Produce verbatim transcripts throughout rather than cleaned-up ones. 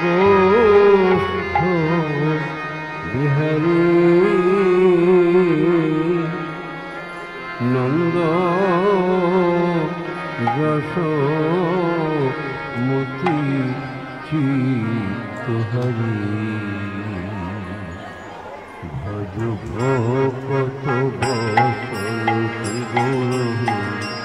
গোষ্ঠ বিহারী নন্দ যশোমতি চিত্তহারী ভজ ভকত বসল গৌর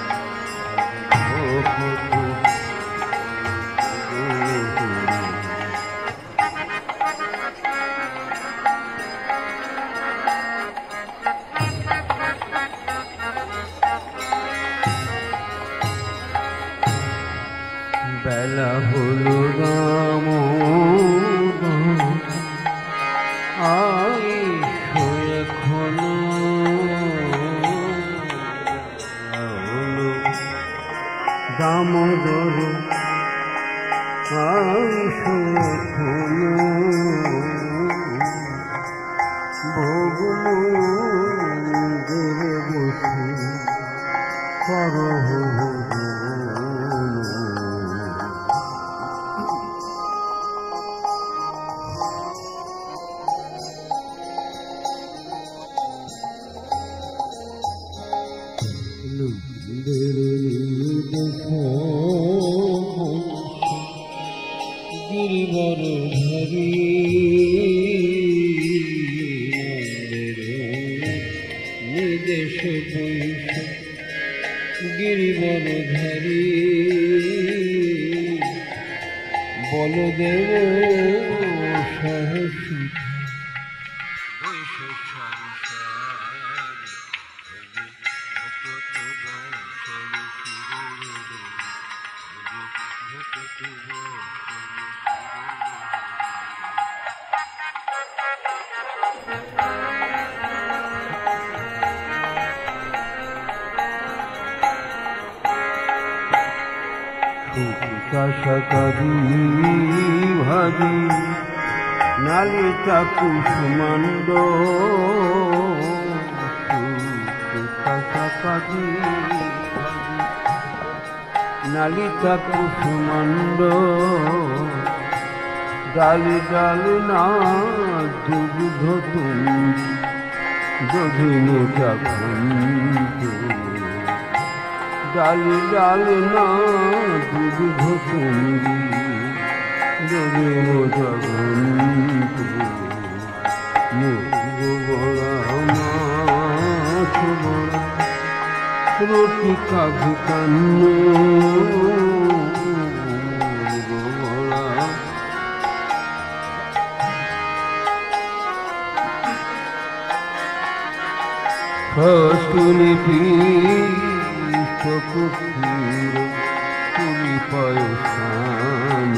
বেলা হলো রাম আইসো এখন হলো দামোদর আইসো এখন ভোগ মন্দিরে বসে করো গিরিবর ধারী নিদেশ বৈশ গিরিবর ধারী বলদেব সাহস কাশাকারি ভাগি নালিতা কুসুমান্ড কাশাকারি নালিতা কুসুমান্ড ডালি ডালি না দুগ্ধ তুমি দধিনে চাখন্দ ডালি ডালি না দুগ্ধ তুমি দধিনে চাখন্দ মুগ বড়া মাছ বড়া রুটি কাঘি কান্ন কষ্টুনি কুক্ষীর তুমি পয়সান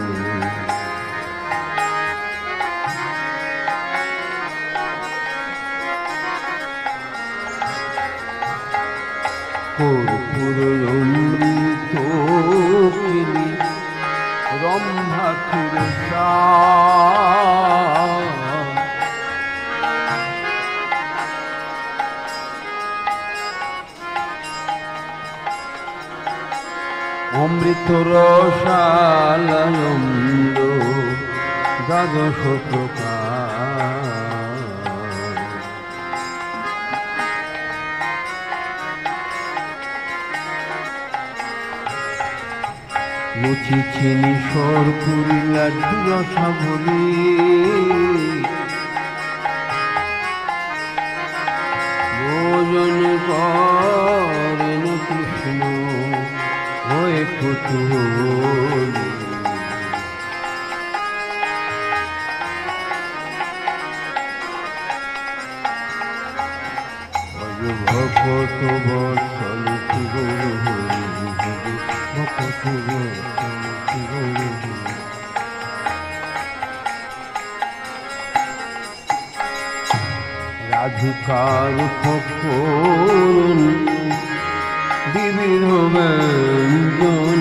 কর্পূর অমৃত কিলি রম্ভা ক্ষীরসা অমৃত রসালয়ন্দ দ্বাদশ প্রকার লুচি চিনি সরপুরি লাড্ডু রসাবলি ভোজন করেন কৃষ্ণ হয়ে কুতুল ভকত বৎসল ভকত রাধিকার ফকর বিবিধ ব্যঞ্জন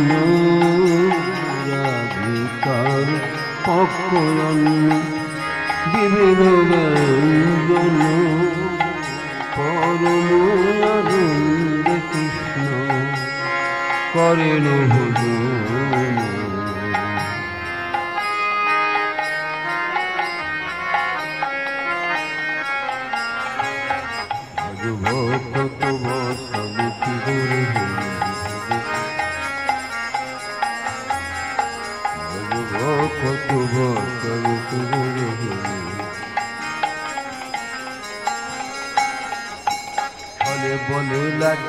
রাধিকার ফকর বিবিধ ব্যঞ্জন পরমানন্দ কৃষ্ণ করেন ভজন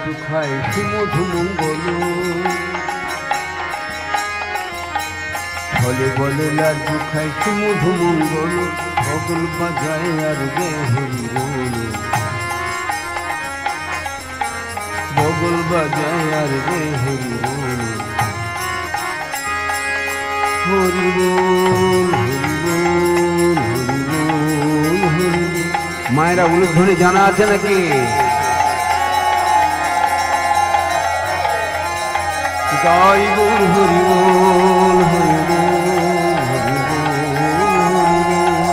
লাড্ডু খায় সুমধু মঙ্গল বলে বলে লাড্ডু খায় সুমধু মঙ্গল বগল বাজায় আর গে হরি বল বগল বাজায় আর গে হরি বল হরি বল হরি বল হরি বল হরি বল। মায়েরা উলুধ্বনি জানা আছে নাকি? গাই বল হরি বল হরি বল হরি বল।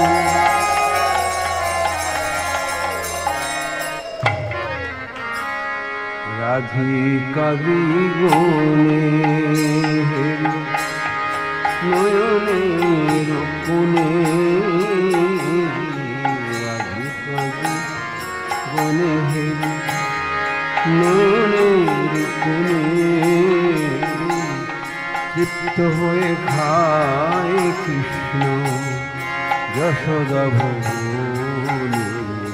রাধিকা বিগনে নয়নের কোণে রাধিকা বিগনে হেরি নয়নের কোণে তৃপ্ত হয়ে খায় কৃষ্ণ যশোদা ভবনে।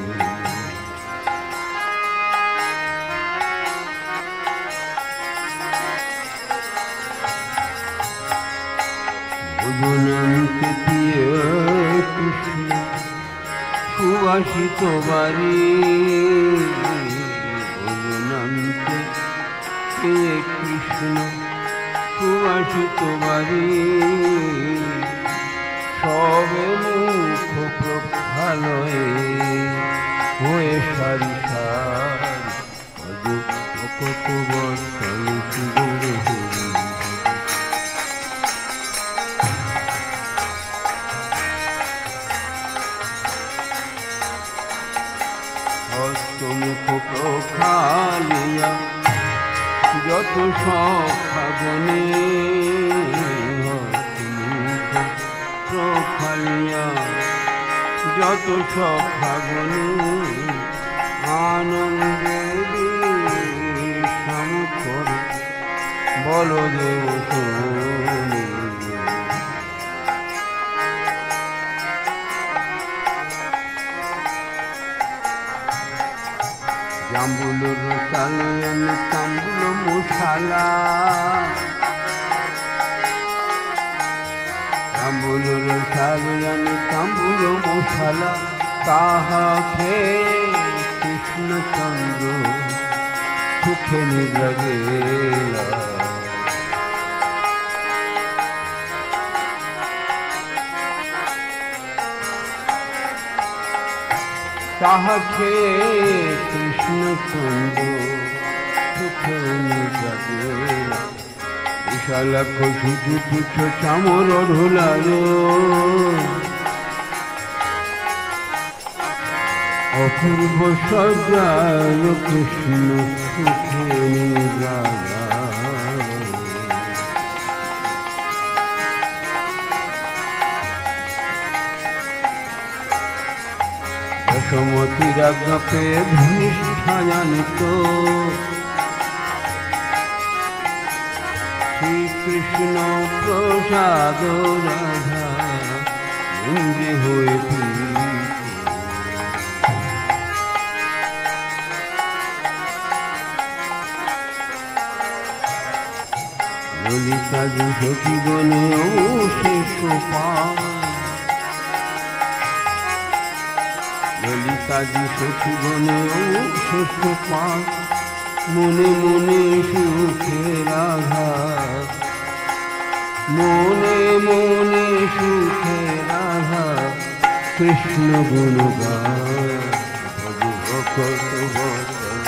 ভুবনান্তে প্রিয় কৃষ্ণ সুবাসিত বাড়ি ভুবনান্তে প্রিয় কৃষ্ণ সুবাসিত বাড়ি সবে মুখ প্রক্ষালয়ে হয়ে সারি সারি কত বর্ষণ সুগরে হস্তমুখ প্রক্ষালিয়া যত সখাগনে হস্তমুখ প্রক্ষালিয়া যত সখাগনে আনন্দে সমুখর বলদেব শোনে। জাম্বুলোর রসায়ন তাম্বুলো মশালা জাম্বুলোর রসায়ন তাম্বুলো মশালা তাহা খেয়ে কৃষ্ণচন্দ্র সুখে নিদ্রা গেলা। তাহা খেয়ে কৃষ্ণচন্দ্র সুখে নিদ্রা গেলা। বিশালাক্ষ শুধু তুচ্ছ চামর ঢোলালো অপূর্ব সজ্জায় কৃষ্ণ সুখে নিদ্রা যশোমতীর আজ্ঞা পেয়ে ধনিষ্ঠা জানিত শ্রীকৃষ্ণ প্রসাদ রাধা কুঞ্জে হয়ে ললিতা যে সখীগণে অবশেষ পায় ললিতা যে সখীগণে অবশেষ পায় মনে মনে সুখে রাধা মনে মনে সুখে রাধা কৃষ্ণ গুণ গায় ভগবত বচন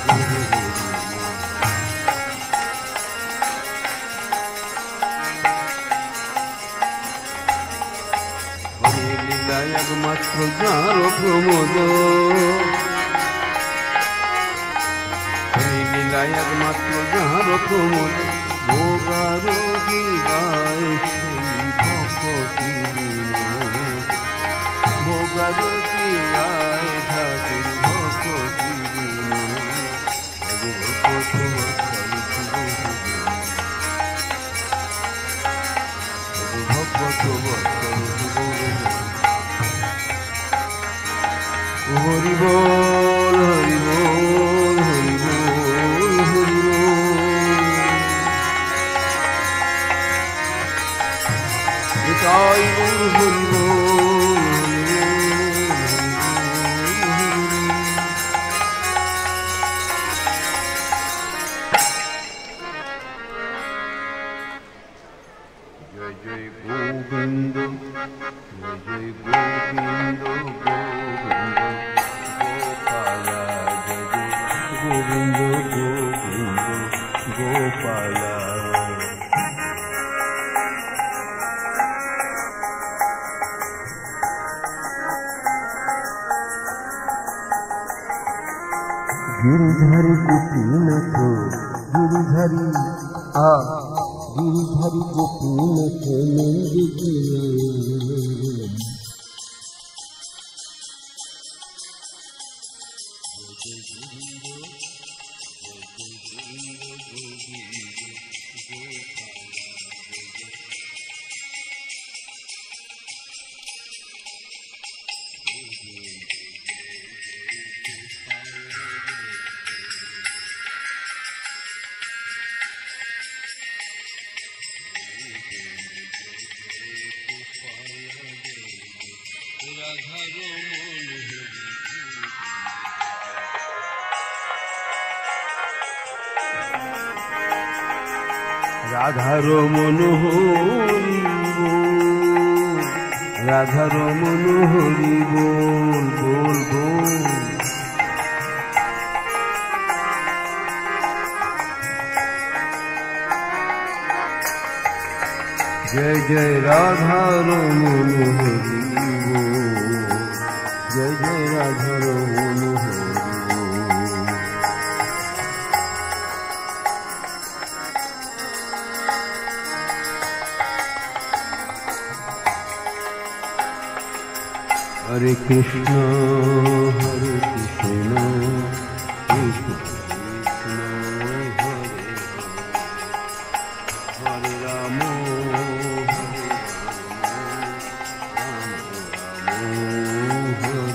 লীলায় একমাত্র যার প্রমোদ লীলায় একমাত্র যার প্রমোদ ভোগারোগী গায় সেই ভক্তি ভোগারোগী গায় ঠাকুর ভক্তি হরি বল হরি বল হরি বল তাই গুরু হরি বল। জয় জয় গোবিন্দ জয় জয় গোবিন্দ গোবিন্দ গোপালা জয় জয় গোবিন্দ গোবিন্দ গোপালা। गिरिधारी गोपीनाथ गिरिधारी आ गिरिधारी गोपीनाथ नंद রাধার মনোহরি রাধার মনোহরি বল বল বল। জয় জয় রাধার মনোহরি বল জয় জয় রাধার মনোহরি। हरे कृष्ण हरे कृष्ण कृष्ण कृष्ण हरे हरे राम हरे राम हरे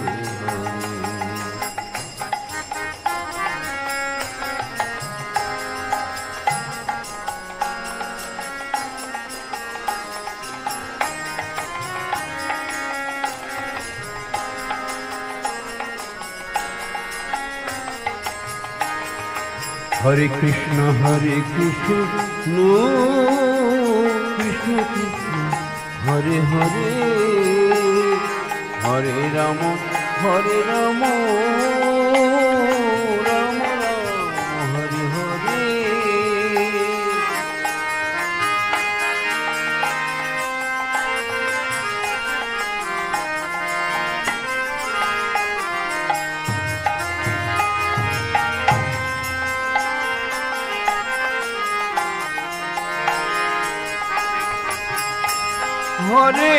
हरे कृष्ण हरे कृष्ण कृष्ण कृष्ण हरे हरे हरे राम हरे राम राम राम हरे हरे। हरे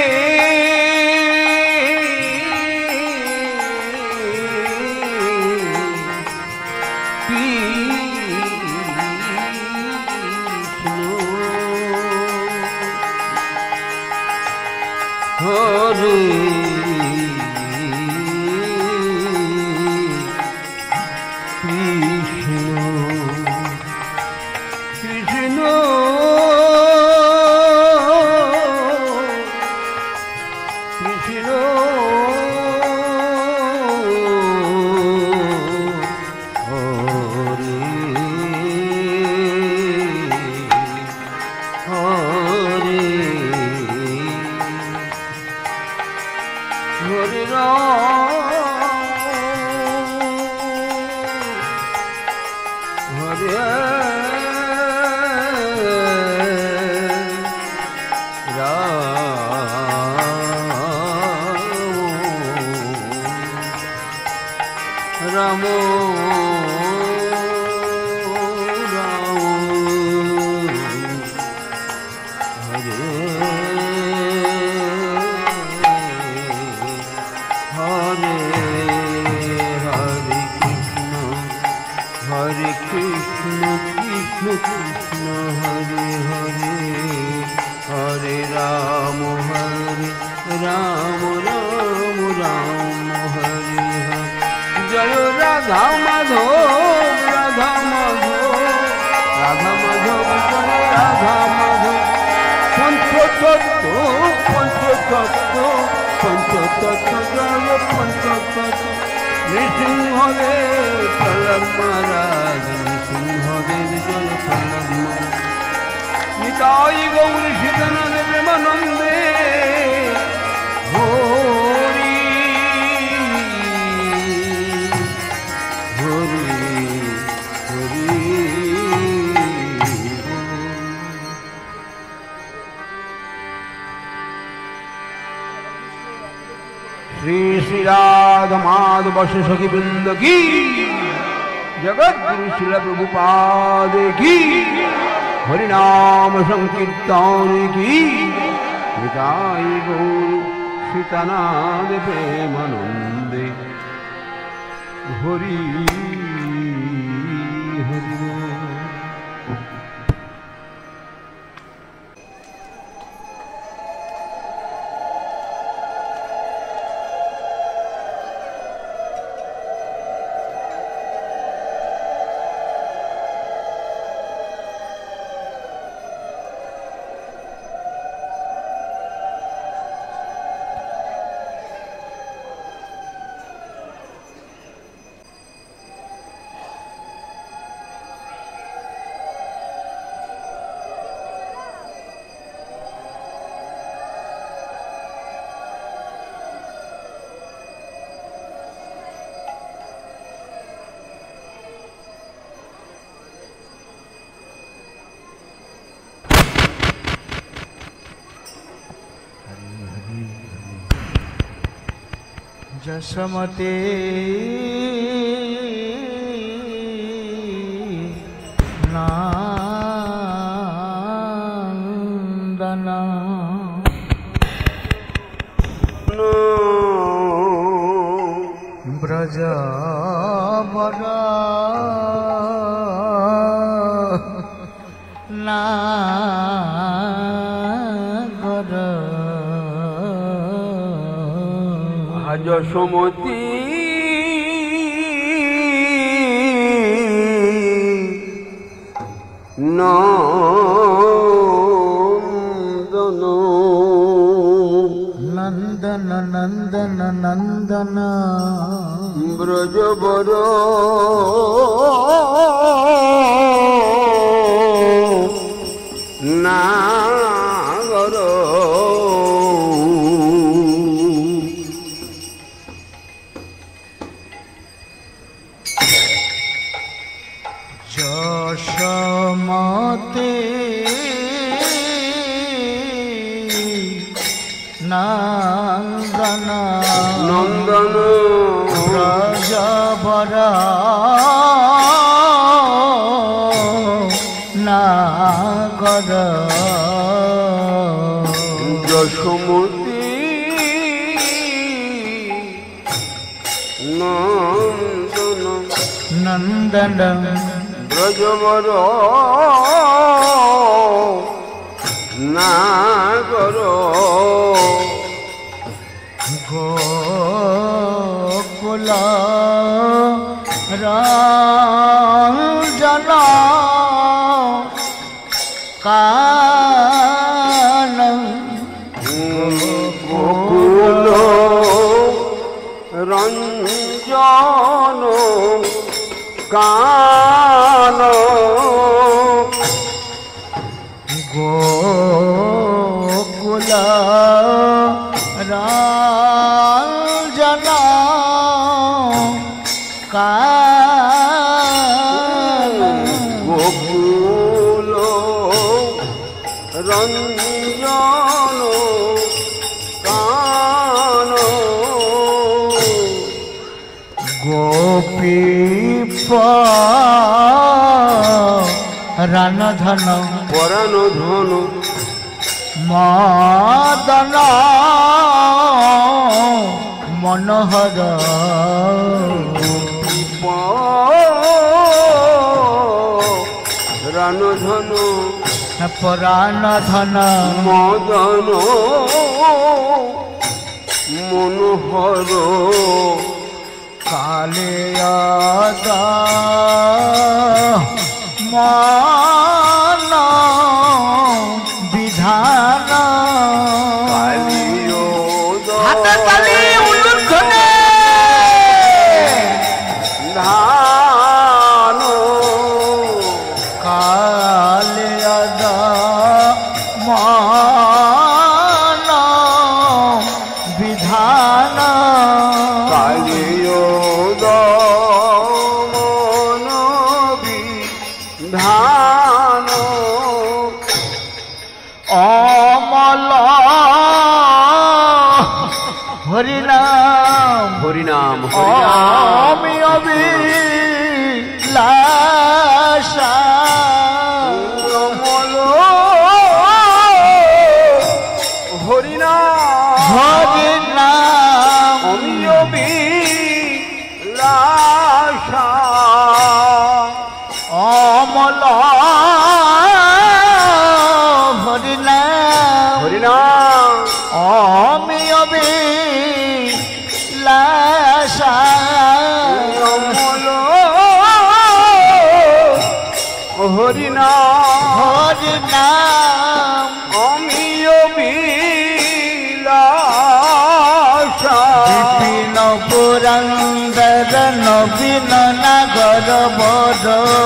हरे राम हरे कृष्ण कृष्ण कृष्ण हरे हरे हरे राम हरे राम राम राम हरे हरे। जय राधा माधव राधा माधव राधा माधव जय राधा माधव संत পঞ্চতত্ত্ব পঞ্চতত্ত্ব জয় পঞ্চতত্ত্ব নৃসিংহদেব প্রহ্লাদ মহারাজ নৃসিংহদেব জয় প্রহ্লাদ মহারাজ নিতাই গৌরী সীতানাথ প্রেমানন্দে হরি হরি হরি श्री श्री राधा माधव सखी वृंद की जगत गुरु शिल प्रभुपाद की हरिनाम संकीर्तन की निताई गौर सीतानाथ प्रेमानंदे हरि हरि जसमते नंदना ब्रजबरा नागर যশোমতি নন্দন नंदन नंदन नंदन ব্রজবর নাগর যশোমতে नंदन নন্দন ब्रजबरा नागर যশোমতি নন্দন नंदन ব্রজবর নাগর गोकुल रंजन कान গোকুল রঞ্জন কান गोकुल रंजन कान গোকুল রঞ্জন কান गोपी रानधन পরাণ ধন मदन मनोहर রান ধন परान धन মদন মনোহর कालियादा मान विधान কালিয় মন বিধান কালিও দমন বিধান অমল হরিনাম হরিনাম আমি অবিলাসা অমল হরিনাম হরিনাম আমি অবিলাসা অমল হরিনাম হরিনাম আমি অবিলাসা অমল হরিনাম হরিনাম আমি অবিলাসা বিপিন পুরন্দর নবীন নাগর বর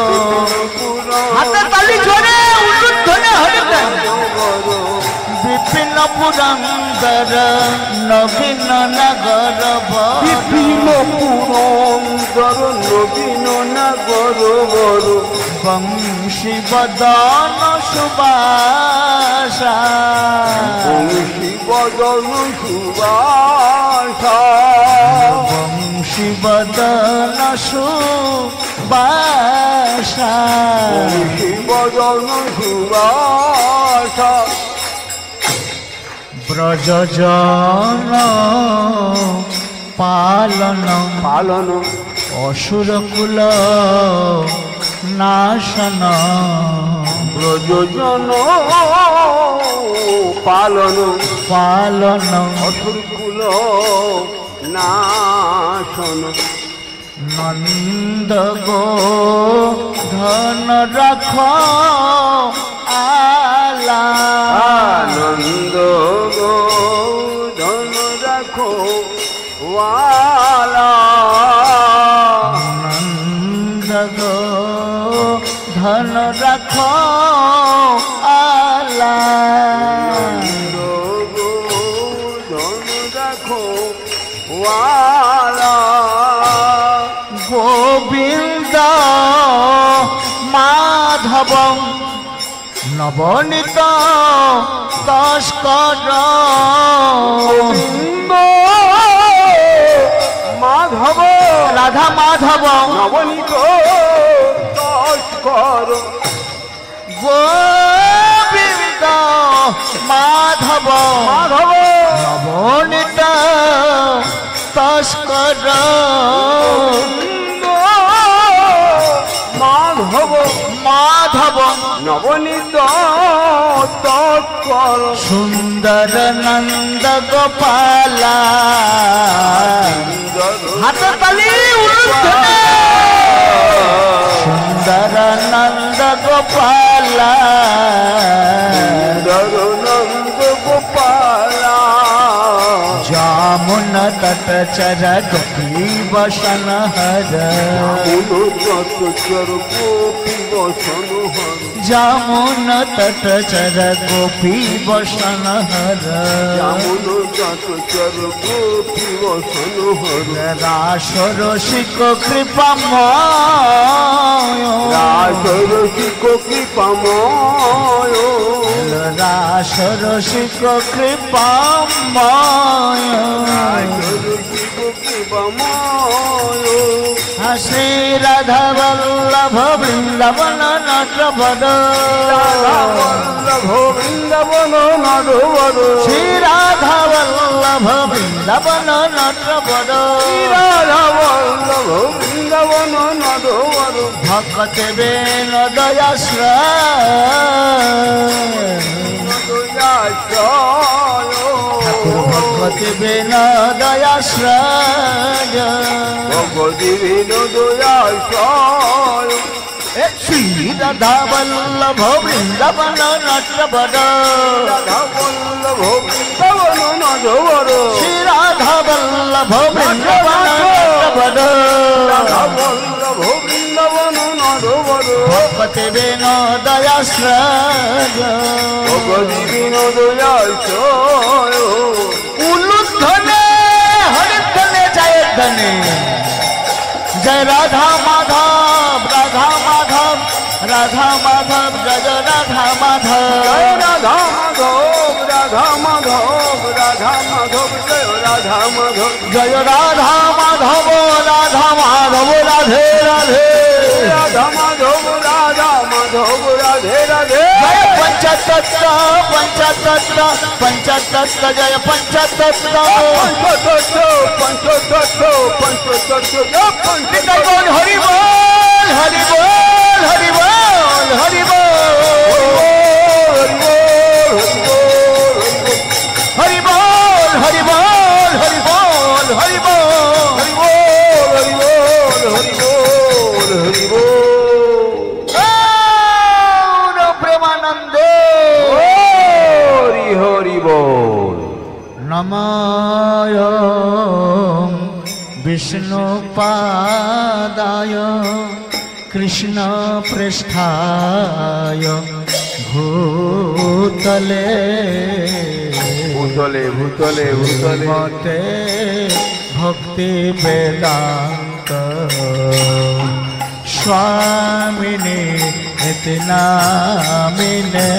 হাতে তালি জোরে উলুধ্বনি হরিনাম বিপিন পুরন্দর নবীন নাগর বর বিপিন পুরন্দর নবীন নাগর বর বংশী বদন সুবাসা বংশী বদন সুবাসা বংশী বদন সুবাসা বংশী বদন সুবাসা ব্রজজন পালন পালন অসুরকুল নাশন ব্রজজন পালন পালন অসুরকুল নাশন নন্দ গো ধন রাখ আলা আনন্দ গো ধন রাখো ওয়ালা নন্দ গো ধন রাখ আলা আনন্দ গো ধন রাখো ওয়ালা গোবিন্দ মাধব নবনীত তস্কর গোবিন্দ মাধব রাধা মাধব নবনীত তস্কর গোবিন্দ মাধব মাধব নবনীত তস্কর গোবিন্দ মাধব মাধব নবনীত তৎকর সুন্দর নন্দ গোপালা হাত তালি উলুধ্বনি সুন্দর নন্দ গোপালা নন্দ গোপালা जामुन तट चर गोपी बसन हर চর গোপী বসন হর जामुन तट चर गोपी बसन हर যেমন যত চর গোপী বসন হর रास रसिक कृपा রাজরসিক কৃপাময় रास रसिक कृपा রাজরসিক কৃপাময় श्री राधा वल्लभ वृंदावन नटवर রাধাবল্লভ বৃন্দাবন নরবর श्री राधा वल्लभ वृंदावन नटवर রাধাবল্লভ বৃন্দাবন নরবর भक्त बेन दयाश्रय ठाकुर भगवत बेन दयाश्रय ভগবতী দয়াশয় श्री राधा वल्लभ वृंदावन नटवर রাধাবল্লভ বৃন্দাবন নরবর श्री राधा वल्लभ वृंदावन नटवर রাধাবল্লভ বৃন্দাবন নরবর भगवत ভগতে বিনোদয়াশ্রয় ভগতি বিনোদয়াশ্রয় উলুধ্বনে হরিধ্বনে জয়ধ্বনে জয় রাধা মাধব রাধা মাধব রাধা মাধব জয় রাধা মাধব জয় রাধা মাধব রাধা মাধব রাধা মাধব জয় রাধা মাধব জয় রাধা মাধব রাধা মাধব রাধে রাধে রাধা মাধব রাধা মাধব রাধে রাধে জয় পঞ্চতত্ত্ব পঞ্চতত্ত্ব পঞ্চতত্ত্ব জয় পঞ্চতত্ত্ব পঞ্চতত্ত্ব পঞ্চতত্ত্ব পঞ্চতত্ত্ব নিতাই বল হরি বল হরি বল হরি বল হরি বল হরি বল হরি বল হরি বল হরি বল হরি বল হরি বল হরি বল হরি বল গৌর প্রেমানন্দে হরি হরি বল নমঃ বিষ্ণু পাদায় কৃষ্ণ পৃষ্ঠায় ভূতলে ভূতলে ভূতলে ভূতলে মতে ভক্তি বেদান্ত স্বামিনে ইতি নামিনে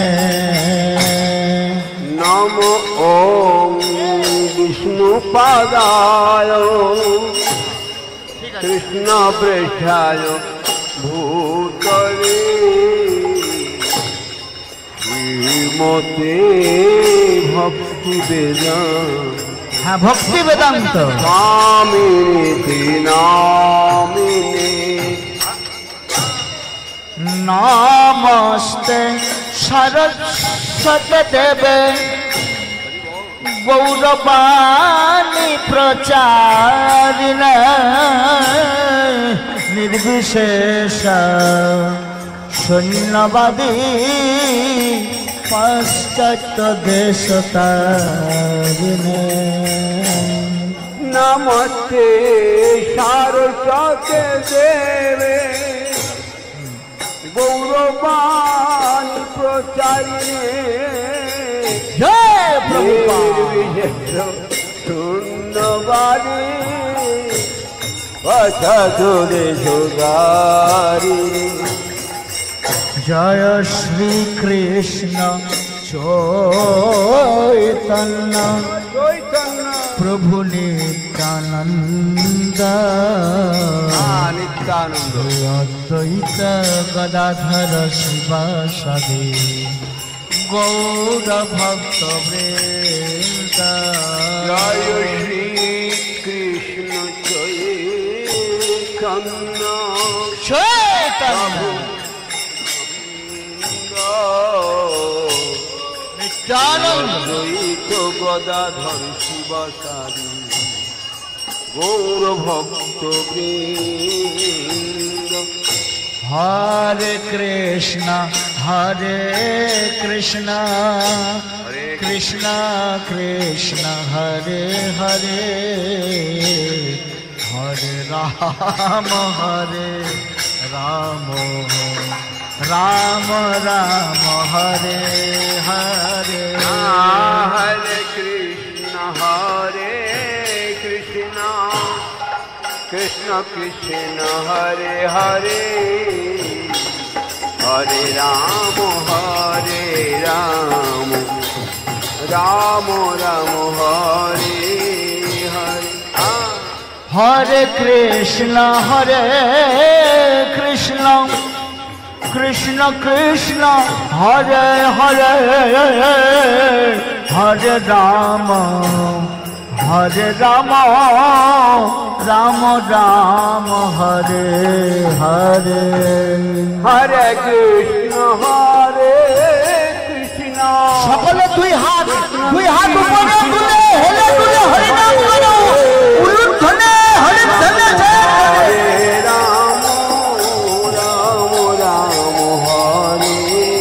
নম ওম বিষ্ণু পাদায় কৃষ্ণ পৃষ্ঠায় ভূতলে শ্রীমতে ভক্তি বেদান্ত হ্যাঁ ভক্তি বেদান্ত স্বামিনীতি নামিনে নমস্তে সরস্বতী দেবে গৌরবাণী প্রচারিণে নির্বিশেষ শূন্যবাদী পাশ্চাত্য দেশতারিণে নমস্তে সারস্বতে দেবে গৌরবাণ প্রচারিণে জয় প্রভুপাদ শূন্যবাদী পথে সুগারি জয় শ্রীকৃষ্ণ চৈতন্য চৈতন্য প্রভু নিত্যানন্দ নিত্যানন্দ অদ্বৈত গদাধর শিবাসাদি গৌর ভক্ত বৃন্দ জয় শ্রী কৃষ্ণ চৈতন্য চৈতন্য নিত্যানন্দ দ্বৈত গদাধর শিবাসাদি গৌর ভক্ত বৃন্দ হরে কৃষ্ণ হরে কৃষ্ণ কৃষ্ণ কৃষ্ণ হরে হরে হরে রাম হরে রাম রাম রাম হরে হরে হরে কৃষ্ণ হরে কৃষ্ণ কৃষ্ণ কৃষ্ণ হরে হরে হরে রাম হরে রাম রাম রাম হরে হরে হরে কৃষ্ণ হরে কৃষ্ণ কৃষ্ণ কৃষ্ণ হরে হরে হরে রাম হরে রাম রাম রাম হরে হরে হরে কৃষ্ণ হরে কৃষ্ণ সকলে দুই হাত দুই হাত উপরে তুলে হেলে তুলে হরি নাম করো উলুধ্বনে হরি ধ্বনে হরে রাম রাম রাম হরে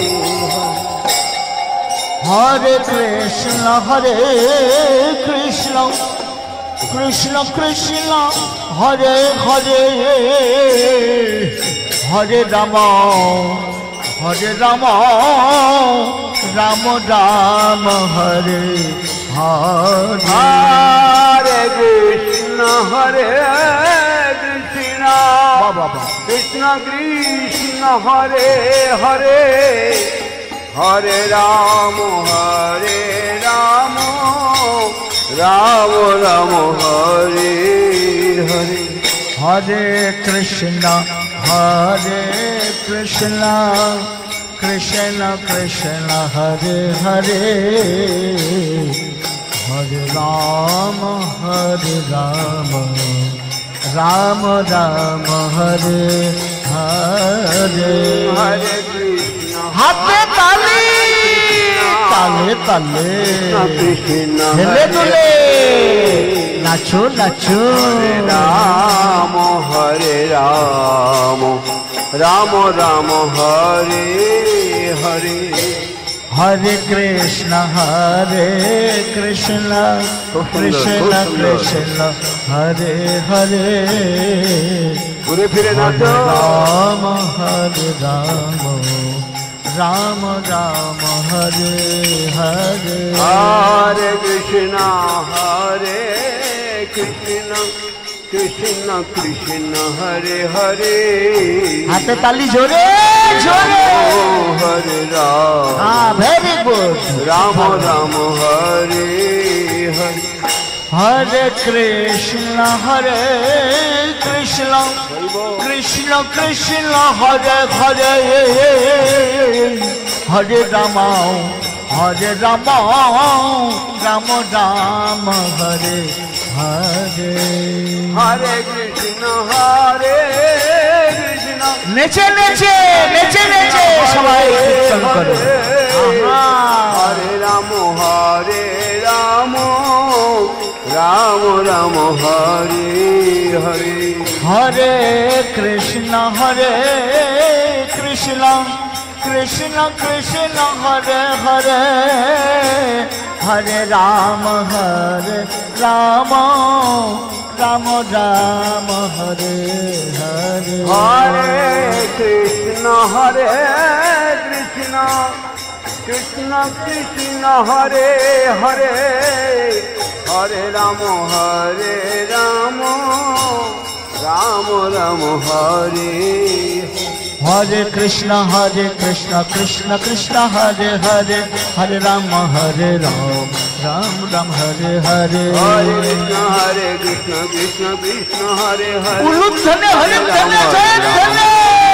হরে কৃষ্ণ হরে কৃষ্ণ কৃষ্ণ কৃষ্ণ হরে হরে হরে রাম হরে রাম রাম রাম হরে হরে হরে কৃষ্ণ হরে কৃষ্ণ বাবা কৃষ্ণ কৃষ্ণ হরে হরে হরে রাম হরে রাম রাম রাম হরে হরে হরে কৃষ্ণ হরে কৃষ্ণ কৃষ্ণ কৃষ্ণ হরে হরে হরে রাম হরে রাম রাম রাম হরে হরে হরে কৃষ্ণ হাতে তালি তালে তালে কৃষ্ণ হেলে দুলে নাচো নাচো রাম হরে রাম রাম রাম হরে হরে হরে কৃষ্ণ হরে কৃষ্ণ কৃষ্ণ কৃষ্ণ হরে হরে ঘুরে ফিরে নাচো রাম হরে রাম রাম রাম হরে হরে হরে কৃষ্ণ হরে কৃষ্ণ কৃষ্ণ কৃষ্ণ হরে হরে হাতে তালি জোরে জোরে হরে রাম হ্যাঁ ভেরি গুড রাম রাম হরে হরে হরে কৃষ্ণ হরে কৃষ্ণ কৃষ্ণ কৃষ্ণ হরে হরে হরে রাম হরে রাম রাম রাম হরে হরে হরে কৃষ্ণ হরে কৃষ্ণ নেচে নেচে নেচে নেচে সবাই কীর্তন করো হরে রাম হরে রাম রাম রাম হরে হরে হরে কৃষ্ণ হরে কৃষ্ণ কৃষ্ণ কৃষ্ণ হরে হরে হরে রাম হরে রাম রাম রাম হরে হরে হরে কৃষ্ণ হরে কৃষ্ণ কৃষ্ণ কৃষ্ণ হরে হরে হরে রাম হরে রাম রাম রাম হরে হরে কৃষ্ণ হরে কৃষ্ণ কৃষ্ণ কৃষ্ণ হরে হরে হরে রাম হরে রাম রাম রাম হরে হরে হরে কৃষ্ণ হরে কৃষ্ণ কৃষ্ণ কৃষ্ণ হরে হরে উলুধ্বনি হরিধ্বনি জয়ধ্বনি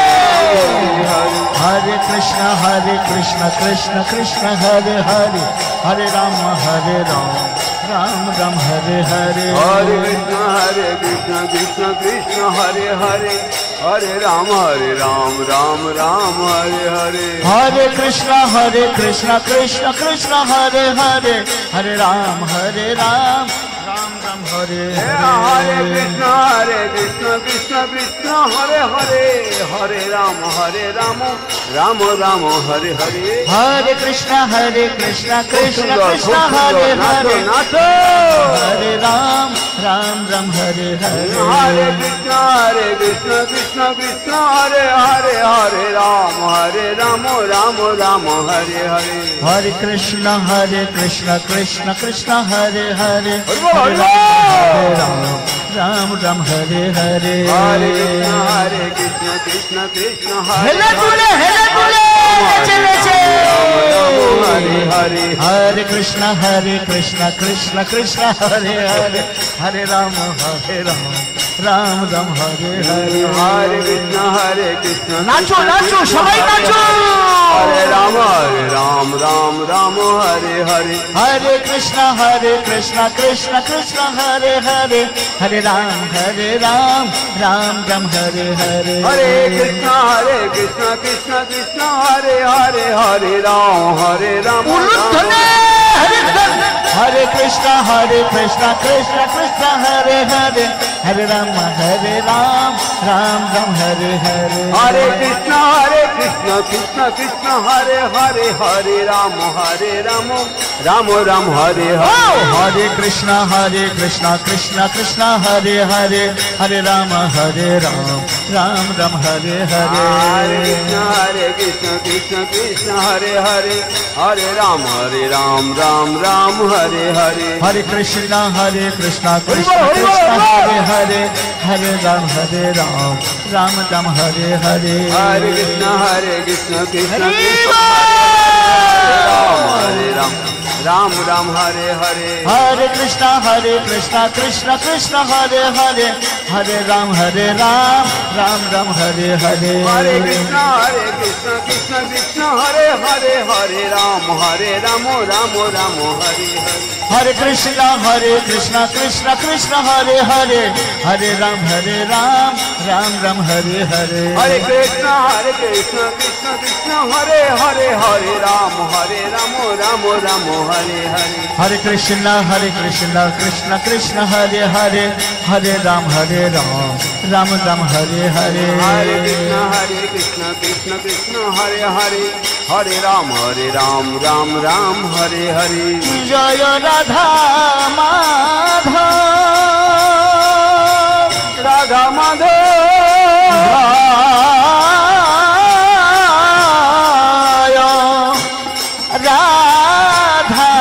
হরে হরে কৃষ্ণ হরে কৃষ্ণ কৃষ্ণ কৃষ্ণ হরে হরে হরে রাম হরে রাম রাম রাম হরে হরে হরে কৃষ্ণ হরে কৃষ্ণ কৃষ্ণ কৃষ্ণ হরে হরে হরে রাম হরে রাম রাম রাম হরে হরে হরে কৃষ্ণ হরে কৃষ্ণ কৃষ্ণ কৃষ্ণ হরে হরে হরে রাম হরে রাম রাম রাম হরে হরে হরে কৃষ্ণ হরে কৃষ্ণ কৃষ্ণ কৃষ্ণ হরে হরে হরে রাম হরে রাম রাম রাম হরে হরে হরে কৃষ্ণ হরে কৃষ্ণ কৃষ্ণ সুন্দর, কৃষ্ণ খুব হরে সুন্দর, নাচো, হরে নাচো। হরে রাম রাম রাম হরে হরে হরে কৃষ্ণ হরে কৃষ্ণ কৃষ্ণ কৃষ্ণ হরে হরে হরে রাম হরে রাম রাম রাম হরে হরে হরে কৃষ্ণ হরে কৃষ্ণ কৃষ্ণ কৃষ্ণ হরে হরে হরি বল, হরে হরি রাম রাম রাম হরে হরে হরে কৃষ্ণ হরে কৃষ্ণ কৃষ্ণ কৃষ্ণ হরে হেলে দুলে হেলে দুলে নেচে নেচে হরে হরে হরে কৃষ্ণ হরে কৃষ্ণ কৃষ্ণ কৃষ্ণ হরে হরে হরে রাম হরে রাম রাম রাম হরে হরে হরে কৃষ্ণ হরে কৃষ্ণ নাচো নাচো সবাই নাচো হরে রাম হরে রাম রাম রাম হরে হরে হরে কৃষ্ণ হরে কৃষ্ণ কৃষ্ণ কৃষ্ণ হরে হরে হরে রাম হরে রাম রাম রাম হরে হরে হরে কৃষ্ণ হরে কৃষ্ণ কৃষ্ণ কৃষ্ণ হরে হরে হরে রাম হরে রাম উলুধ্বনি হরিধ্বনি। হরে Hare Krishna, Hare Krishna, Krishna Krishna, Hare Hare, Hare Rama, Hare Ram, Ram Ram, Hare Hare. Hare Krishna, Hare Krishna, Krishna Krishna, Hare Hare, Hare Rama, Hare Rama, Rama Rama, Hare Hare. Hare Krishna, Hare Krishna, Krishna Krishna, Hare Hare, Hare Rama, Hare Ram, Ram Ram, Hare Hare. Hare Krishna, Hare Krishna, Krishna Krishna, Hare Hare, Hare Rama, Hare Ram, Ram Ram, Hare Hare. Hare Krishna, Hare Krishna, Krishna Krishna, Hare Hare, Hare Ram, Hare Ram, Ram Ram, Hare Hare. Hare Krishna, Hare Krishna, Krishna Krishna, Hare Ram, Ram Ram, Hare Hare. Hare Krishna, Hare Krishna, Krishna Krishna, Hare Hare, Hare Ram, Hare Ram, Ram Ram, Hare Hare. Hare Krishna, Hare Krishna, Krishna Krishna, Hare Hare, Hare Ram, Hare Ram, Ram Ram, Hare Hare. Hare Krishna, Hare Krishna, Krishna Krishna, Hare Hare, Hare Ram, Hare Ram, Ram Ram, Hare Hare. Hare Krishna, Hare Krishna, Krishna Krishna, Hare Hare, Hare Ram, Hare Ram, Ram Ram, Hare Hare. Hare Krishna, Hare Krishna, Krishna Krishna, Hare Hare, Hare Ram, Hare Ram, Ram Ram, Hare Hare. Hare Krishna, Hare Krishna, Krishna Krishna, Hare Hare, Hare Ram, Hare Ram, Ram Ram, Hare Hare. Jaya Radha Madhav, Radha Madhav, Radha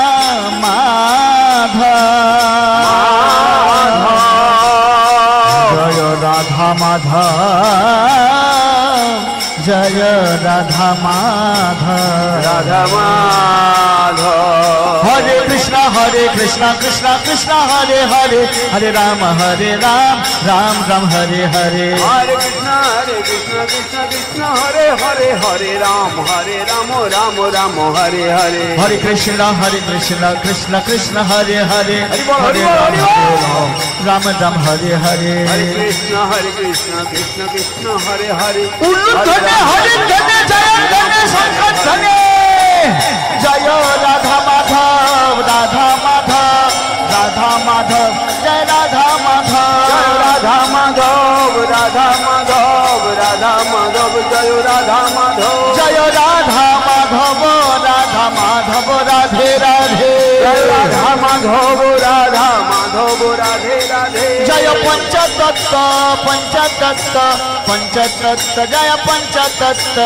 Madhav, Jaya Radha Madhav, Radha Madhav. Hare Krishna, Hare Krishna, Krishna Krishna, Hare Hare, Hare Rama, Hare Ram, Ram Ram, Hare Hare. Hare Krishna, Hare Krishna, Krishna Krishna, Hare Hare, Hare Ram, Hare Ram, Ram Ram, Hare Hare. Hare Krishna, Hare Krishna, Krishna Krishna, Hare Hare, Hari Bol, Hare Hari Bol, Ram, Hari Hare Ram, Ram Ram, Hare Hare. Hare Krishna, Hare Krishna, Krishna Krishna, Hare Hare. Ullu ধনে হরি ধনে জয় ধনে শঙ্কর ধনে জয় রাধা মাধব রাধা মাধব রাধা মাধব জয় Radha Madhav Jai Radha Madhav, Radha Madhav, Radha Madhav, Jai Radha Madhav. জয় Radha Madhav Radha Madhav Radhe Radhe Jai Radha Madhav, Radha Madhav, Radhe Radhe. জয় পঞ্চতত্ত্ব পঞ্চতত্ত্ব পঞ্চতত্ত্ব জয় পঞ্চতত্ত্ব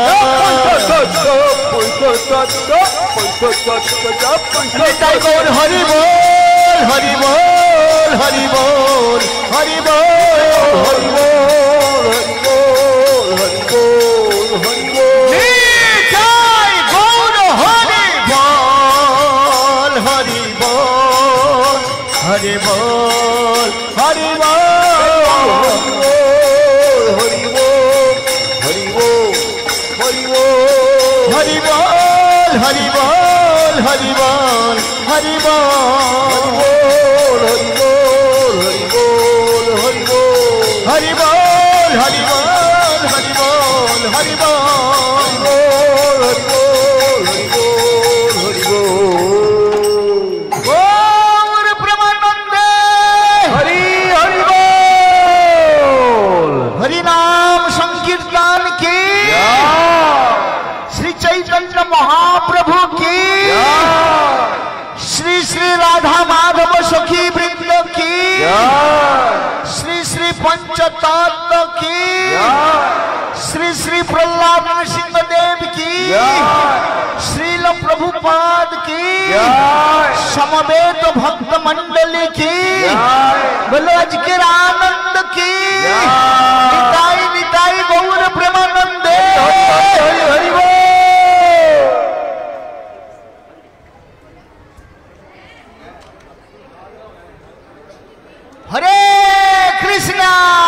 নিতাই গৌর হরি বল হরি বল হরি বল হরি বল নিতাই গৌর হরি বল হরি বল হরি বল হরি বল হরি বল হরি বল হরি বল হরি বল হরি বল হরি বল হরি বল হরি বল গৌর প্রেমানন্দে হরি হরি বল। হরি নাম সংকীর্তন কি শ্রী চৈতন্য মহাপ্রভু কি শ্রী শ্রী রাধা মাধব সখী বৃন্দ কি শ্রী শ্রী পঞ্চতত্ত্ব কি শ্রী শ্রী প্রহ্লাদ নৃসিংহদেব কি শ্রীল প্রভুপাদ কি সমবেত ভক্ত মন্ডলী কি বলো আজকের আনন্দ কি নিতাই নিতাই গৌর প্রেমানন্দে হরি হরি বল। হরে কৃষ্ণ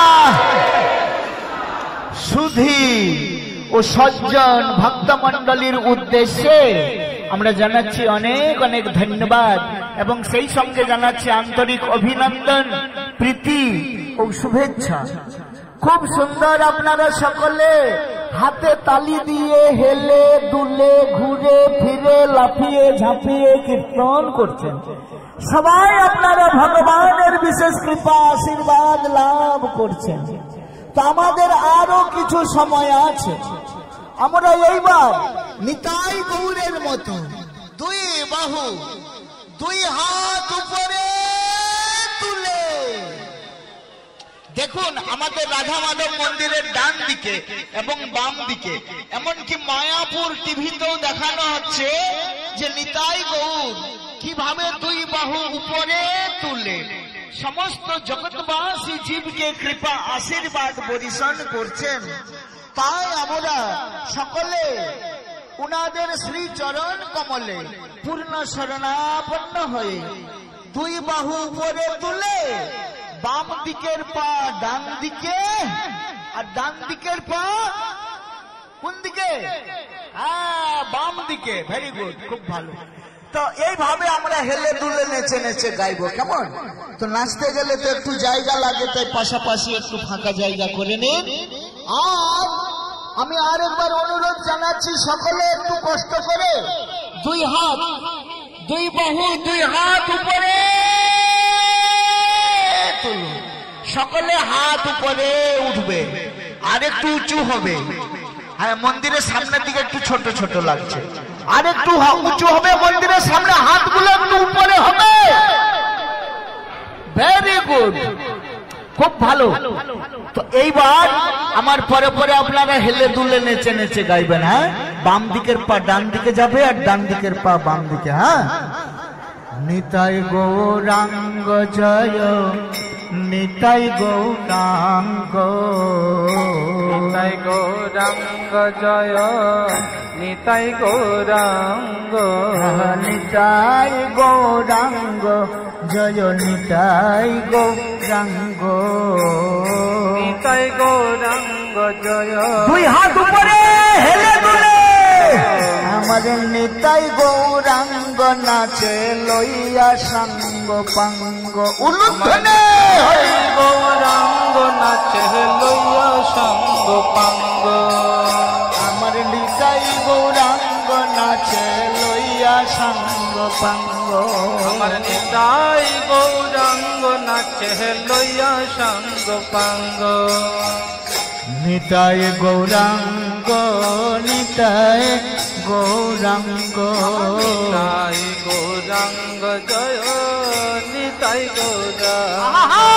সুধী ও সজ্জন ভক্তমণ্ডলীর উদ্দেশ্যে আমরা জানাচ্ছি অনেক অনেক ধন্যবাদ এবং সেই সঙ্গে জানাচ্ছি আন্তরিক অভিনন্দন প্রীতি ও শুভেচ্ছা। খুব সুন্দর আপনারা সকলে হাতে তালি দিয়ে হেলে দুলে ঘুরে ফিরে লাফিয়ে ঝাঁপিয়ে কীর্তন করছেন। সবাই আপনারা ভগবানের বিশেষ কৃপা আশীর্বাদ লাভ করছেন। তো আমাদের আরো কিছু সময় আছে, আমরা এইবার নিতাই গৌরের মতো দুই বাহু দুই হাত উপরে তুলে দেখুন আমাদের রাধা মাধব মন্দিরের ডান দিকে এবং বাম দিকে, এমনকি মায়াপুর টিভিতেও দেখানো হচ্ছে যে নিতাই গৌর কিভাবে দুই বাহু উপরে তুলে সমস্ত জগৎবাসী জীবকে কৃপা আশীর্বাদ বরিশন করছেন। তাই আমরা সকলে উনাদের শ্রী চরণ কমলে পূর্ণ শরণাপন্ন হয়ে দুই বাহু উপরে তুলে বাম দিকের পা ডান দিকে আর ডান দিকের পা কোন দিকে? হ্যাঁ, বাম দিকে। ভেরি গুড, খুব ভালো। তো এইভাবে আমরা হেলে দুলে নেচে নেচে গাইবো, কেমন? তো নাচতে গেলে তো একটু জায়গা লাগে, তাই পাশাপাশি একটু ফাঁকা জায়গা করে নিন। আর আমি আর একবার অনুরোধ জানাচ্ছি, সকলে একটু কষ্ট করে দুই হাত দুই বাহু দুই হাত উপরে তুলুন। সকলে হাত উপরে উঠবে, আর একটু উঁচু হবে। হ্যাঁ, মন্দিরের সামনের দিকে একটু ছোট ছোট লাগছে, আর একটু উঁচু হবে। মন্দিরের সামনে হাতগুলো একটু উপরে হবে। ভেরি গুড, খুব ভালো। তো এইবার আমার পরে পরে আপনারা হেলে দুলে নেচে নেচে গাইবেন। হ্যাঁ, বাম দিকের পা ডান দিকে যাবে আর ডান দিকের পা বাম দিকে। হ্যাঁ, নিতাই গৌরাঙ্গ জয় নিতাই গৌরাঙ্গ, নিতাই গৌরাঙ্গ জয় নিতাই গৌরাঙ্গ, নিতাই গৌরাঙ্গ জয় নিতাই গৌরাঙ্গ, নিতাই গৌরাঙ্গ জয়। দুই হাত উপরে হেলে দুলে আমার নিতাই গৌরাঙ্গ নাচে লইয়া সাঙ্গ পাঙ্গ উলুধ্বনি। গৌরাঙ্গ নাচে লইয়া সঙ্গ পাঙ্গ, আমার নিতাই গৌরাঙ্গ নাচে লইয়া সাঙ্গ পাঙ্গ, আমার নিতাই গৌরাঙ্গ নাচে লইয়া সঙ্গ পাঙ্গ। নিতাই গৌরাঙ্গ নিতাই গৌরাঙ্গ, নিতাই গৌরাঙ্গ জয় নিতাই গৌরাঙ্গ,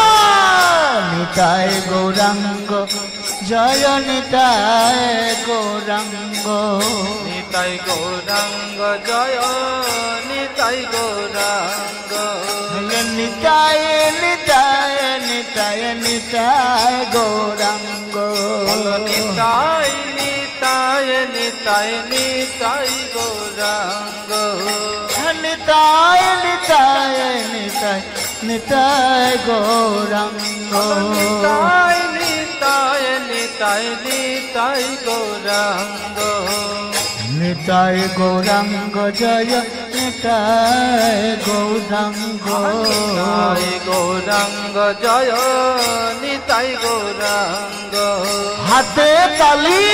নিতাই গৌরাঙ্গ জয় নিতাই গৌরাঙ্গ, নিতাই গৌরাঙ্গ জয় নিতাই গৌরাঙ্গ, নিতাই নিতাই নিতাই নিতাই গৌরাঙ্গ, নিতাই নিতাই নিতাই নিতাই গৌরাঙ্গ, নিতাই নিতাই নিতাই নিতাই গৌরাঙ্গ, নিতাই নিতাই নিতাই নিতাই গৌরাঙ্গ, নিতাই গৌরাঙ্গ জয় নিতাই গৌরাঙ্গ, নিতাই গৌরাঙ্গ জয় নিতাই গৌরাঙ্গ। হাতে তালি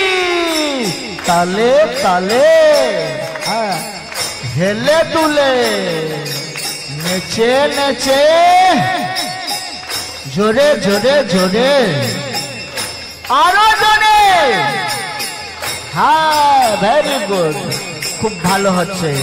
তালে তালে, হ্যাঁ, হেলে তুলে নেচে নেচে জোরে জোরে জোরে আরো জোরে। হ্যাঁ, ভেরি গুড, খুব ভালো হচ্ছে।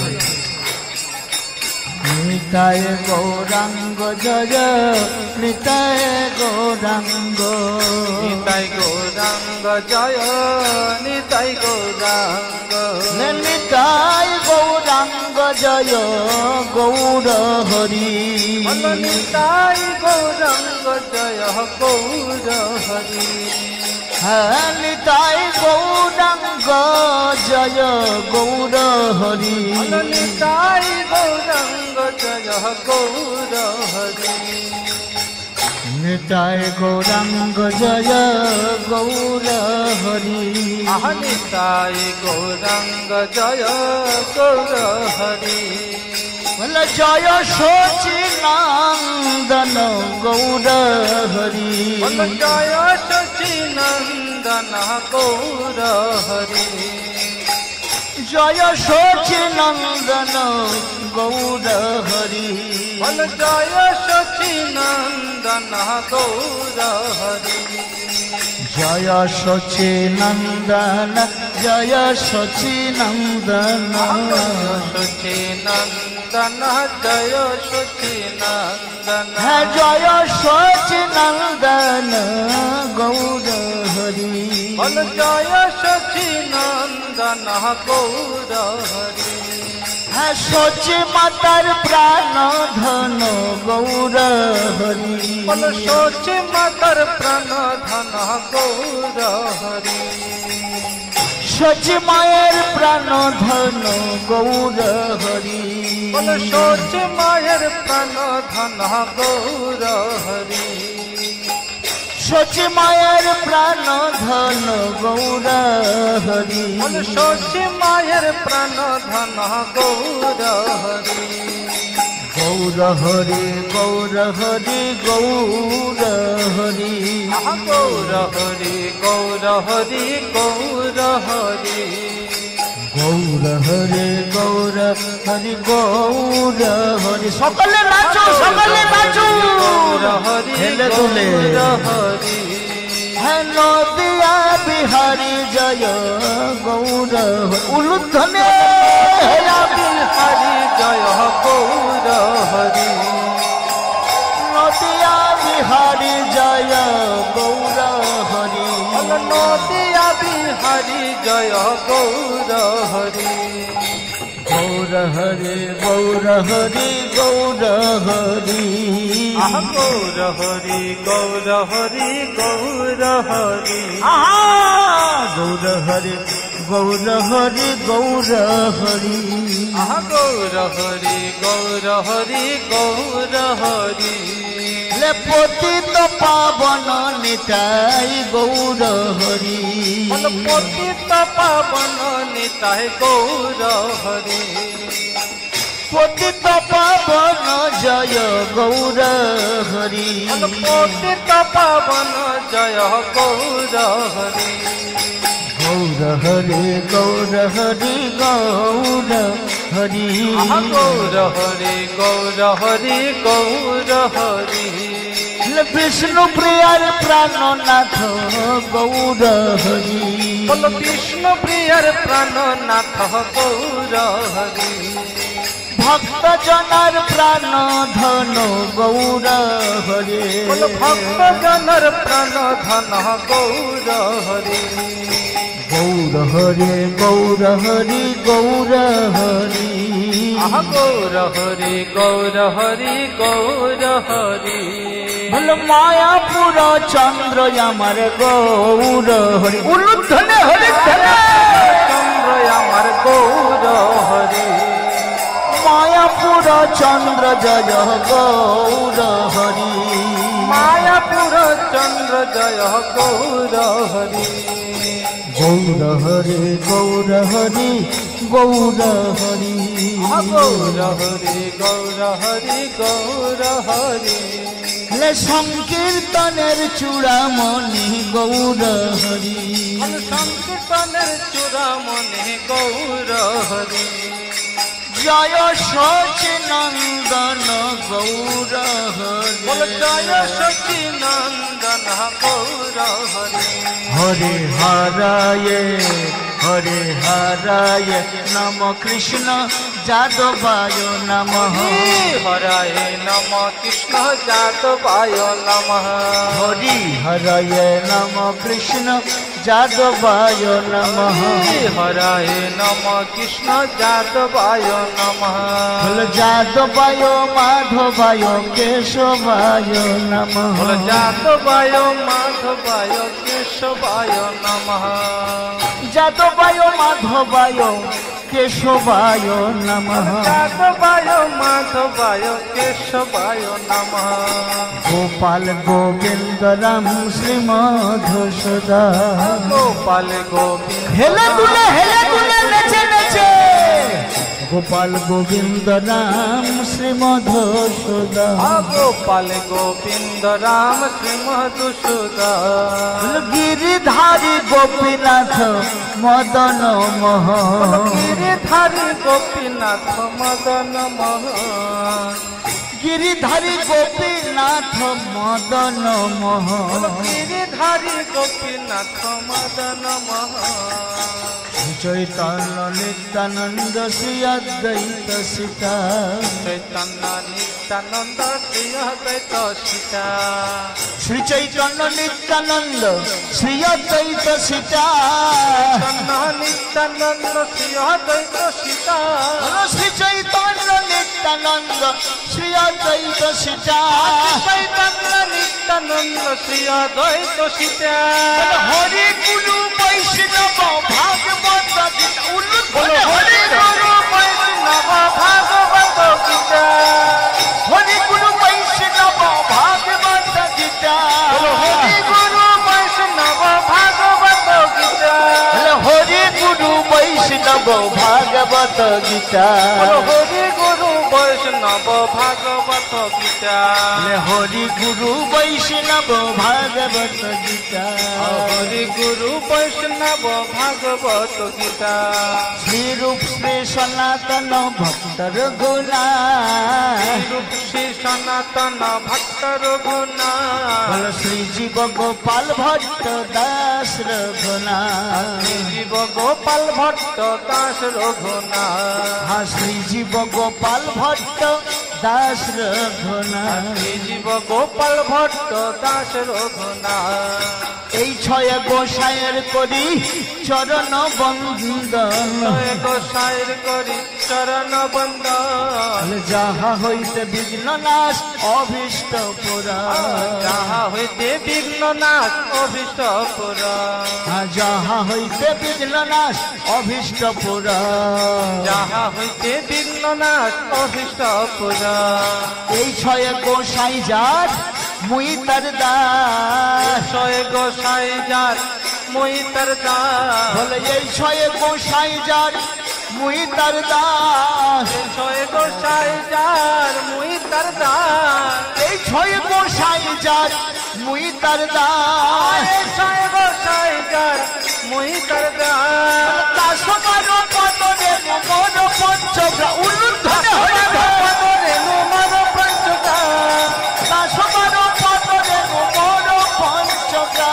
নিতাই গৌরাঙ্গ জয় নিতাই গৌরাঙ্গ, নিতাই গৌরাঙ্গ জয় নিতাই গৌরাঙ্গ, নিতাই গৌরাঙ্গ জয় গৌর হরি, নিতাই গৌরাঙ্গ জয় গৌর হরি, হ্যাঁ, নিতাই গৌরাঙ্গ জয় গৌর হরি, নিতাই গৌরাঙ্গ জয় গৌর হরি, নিতাই গৌরাঙ্গ জয় গৌর হরি, নিতাই গৌরাঙ্গ জয় গৌর হরি, বলে জয় সচিনন্দন গৌর হরি, জয় সচিনন্দন নন্দন গৌর হরি জয় সচিনন্দন গৌর হরি বল জয় সচিনন্দন গৌর হরি জয় সচিনন্দন জয় সচিনন্দন সচিনন্দন জয় সচিনন্দন হ্যাঁ জয় সচিনন্দন গৌর হরি বল জয় সচিনন্দন গৌর হরি হ্যাঁ সচি মাতার প্রাণ ধন গৌর হরি বল সচি মাতার প্রাণ ধন গৌর হরি সচি মায়ের প্রাণ ধন গৌর হরি বল সচি মায়ের প্রাণ ধন গৌর হরি সচি মায়ের প্রাণ ধন গৌর হরি বল সচি মায়ের প্রাণ ধন গৌর হরি গৌর হরি গৌর হরি গৌর হরি গৌর হরি গৌর হরি গৌর হরি গৌর হরি গৌর হরি গৌর হরি সকলে নাচো সকলে নাচো গৌর হরি হেলে দুলে গৌর হরি হ্যাঁ নদিয়া বিহারি জয় গৌর হরি উলুধ্বনে বিহারি জয় গৌর হরি নদিয়া বিহারি জয় গৌর হরি নদিয়া বিহারি জয় গৌর হরি গৌর হরি গৌর হরি গৌর হরি গৌর হরি গৌর হরি গৌর হরি গৌর হরি গৌর হরি গৌর হরি গৌর হরি গৌর হরি গৌর হরি লে পতিত পাবন নিতাই গৌর হরি পতিত পাবন নিতাই গৌর হরি পতিত পাবন জয় গৌর হরি পতিত পাবন জয় গৌর হরি গৌর হরি গৌর হরি গৌর হরি গৌর হরি গৌর হরি গৌর হরি বিষ্ণু প্রিয়ার প্রাণনাথ গৌর হরি বল বিষ্ণু প্রিয়ার প্রাণনাথ গৌর হরি ভক্ত জনার প্রাণ ধন গৌর হরি বল ভক্ত জনের প্রাণ ধন গৌর হরি গৌর হরি গৌর হরি গৌর হরি গৌর হরি গৌর হরি গৌর হরি বল মায়াপুর চন্দ্র আমার গৌর হরি উলুধ্বনে হরি চন্দ্র আমার গৌর হরি মায়াপুর চন্দ্র জয় গৌর হরি মায়াপুর চন্দ্র জয় গৌর হরি গৌর হরি গৌর হরি গৌর হরি গৌর হরি গৌর হরি গৌর হরি লে সংকীর্তনের চূড়ামণি গৌর হরি সংকীর্তনের চূড়ামণি গৌর হরি জয় সচিনন্দন গৌর হরি জয় সচিনন্দন গৌর হরি হরে হরায়ে হরে হরায় নম কৃষ্ণ যাদবায় নমঃ হরায় নম কৃষ্ণ যাদবায় নমঃ হরি হরায় নম কৃষ্ণ যাদবায় নমঃ হরায় নম কৃষ্ণ যাদবায় নমঃ যাদবায় মাধবায় কেশবায় নমঃ যাদবায় মাধবায় কেশবায় নমঃ যাদবায় মাধবায় কেশবায় নমঃ যাদবায় মাধবায় কেশবায় নমঃ গোপাল গোবিন্দ রাম শ্রীমধুসূদা গোপাল গোবিন্দ হেলে দুলে হেলে দুলে নেচে নেচে গোপাল গোবিন্দ রাম শ্রী মধুসূদন গোপাল গোবিন্দ রাম শ্রী মধুসূদন গিরিধারী গোপীনাথ মদন মোহন গিরিধারী গোপীনাথ মদন মোহন গিরিধারী গোপীনাথ মদন মোহন গিরিধারী গোপীনাথ মদন মোহন চৈতন্য নিত্যানন্দ শ্রী অদ্বৈত সীতা চৈতন্য নিত্যানন্দ শ্রী অদ্বৈত সীতা শ্রী চৈতন্য নিত্যানন্দ শ্রী অদ্বৈত সীতা চৈতন্য নিত্যানন্দ শ্রী অদ্বৈত সীতা শ্রী চৈতন্য নিত্যানন্দ শ্রী অদ্বৈত সীতা চৈতন্য নিত্যানন্দ শ্রী অদ্বৈত সীতা হরি গুরু বৈষ্ণব ভাগবত গীতা উল্লুধ্বনি হরি গুরু বৈষ্ণব ভাগবত গীতা হরি গুরু বৈষ্ণব ভাগবত গীতা হরি গুরু বৈষ্ণব ভাগবত গীতা হরি গুরু বৈষ্ণব ভাগবত গীতা হরি গুরু বৈষ্ণব ভাগবত গীতা হরি গুরু বৈষ্ণব ভাগবত গীতা হরি গুরু বৈষ্ণব ভাগবত গীতা শ্রীরূপ শ্রী সনাতন ভক্তর গুণা রূপ শ্রী সনাতন ভক্ত রঘুনা বল শ্রী জীব গোপাল ভট্ট দাস রঘুনা জীব গোপাল ভট্ট দাস রঘুনা হ্যাঁ শ্রী জীব গোপাল ভট্ট দাস রঘুনা জীব গোপাল ভট্ট দাস রঘুনা এই ছয় গোসাইয়ের করি চরণ বন্দন গোসাইর করি চরণ বন্দন যাহা হইতে বিঘ্ন নাশ অভীষ্ট পুরা যাহা হইতে বিঘ্ন নাশ অভীষ্ট পুরা যাহা হইতে বিঘ্ন নাশ অভীষ্ট পুরা যাহা হইতে বিঘ্ন নাশ অভীষ্ট পুরা এই ছয় গোসাই যার মুই তার দাস ছয় গোসাই যার মুই তার দাস বলে এই ছয় গোসাই যার মুই তার দাস ছয় গোসাই যার মুই তার দাস এই ছয় গোসাই যার মুই তার দাস ছয় গোসাই যার মুই তার দাস দাস কারো পদরে মোর পঞ্চগ্রা উল্লুধ্বনি হরি পদরে মোর পঞ্চগ্রা দাস কারো পদরে মোর পঞ্চগ্রা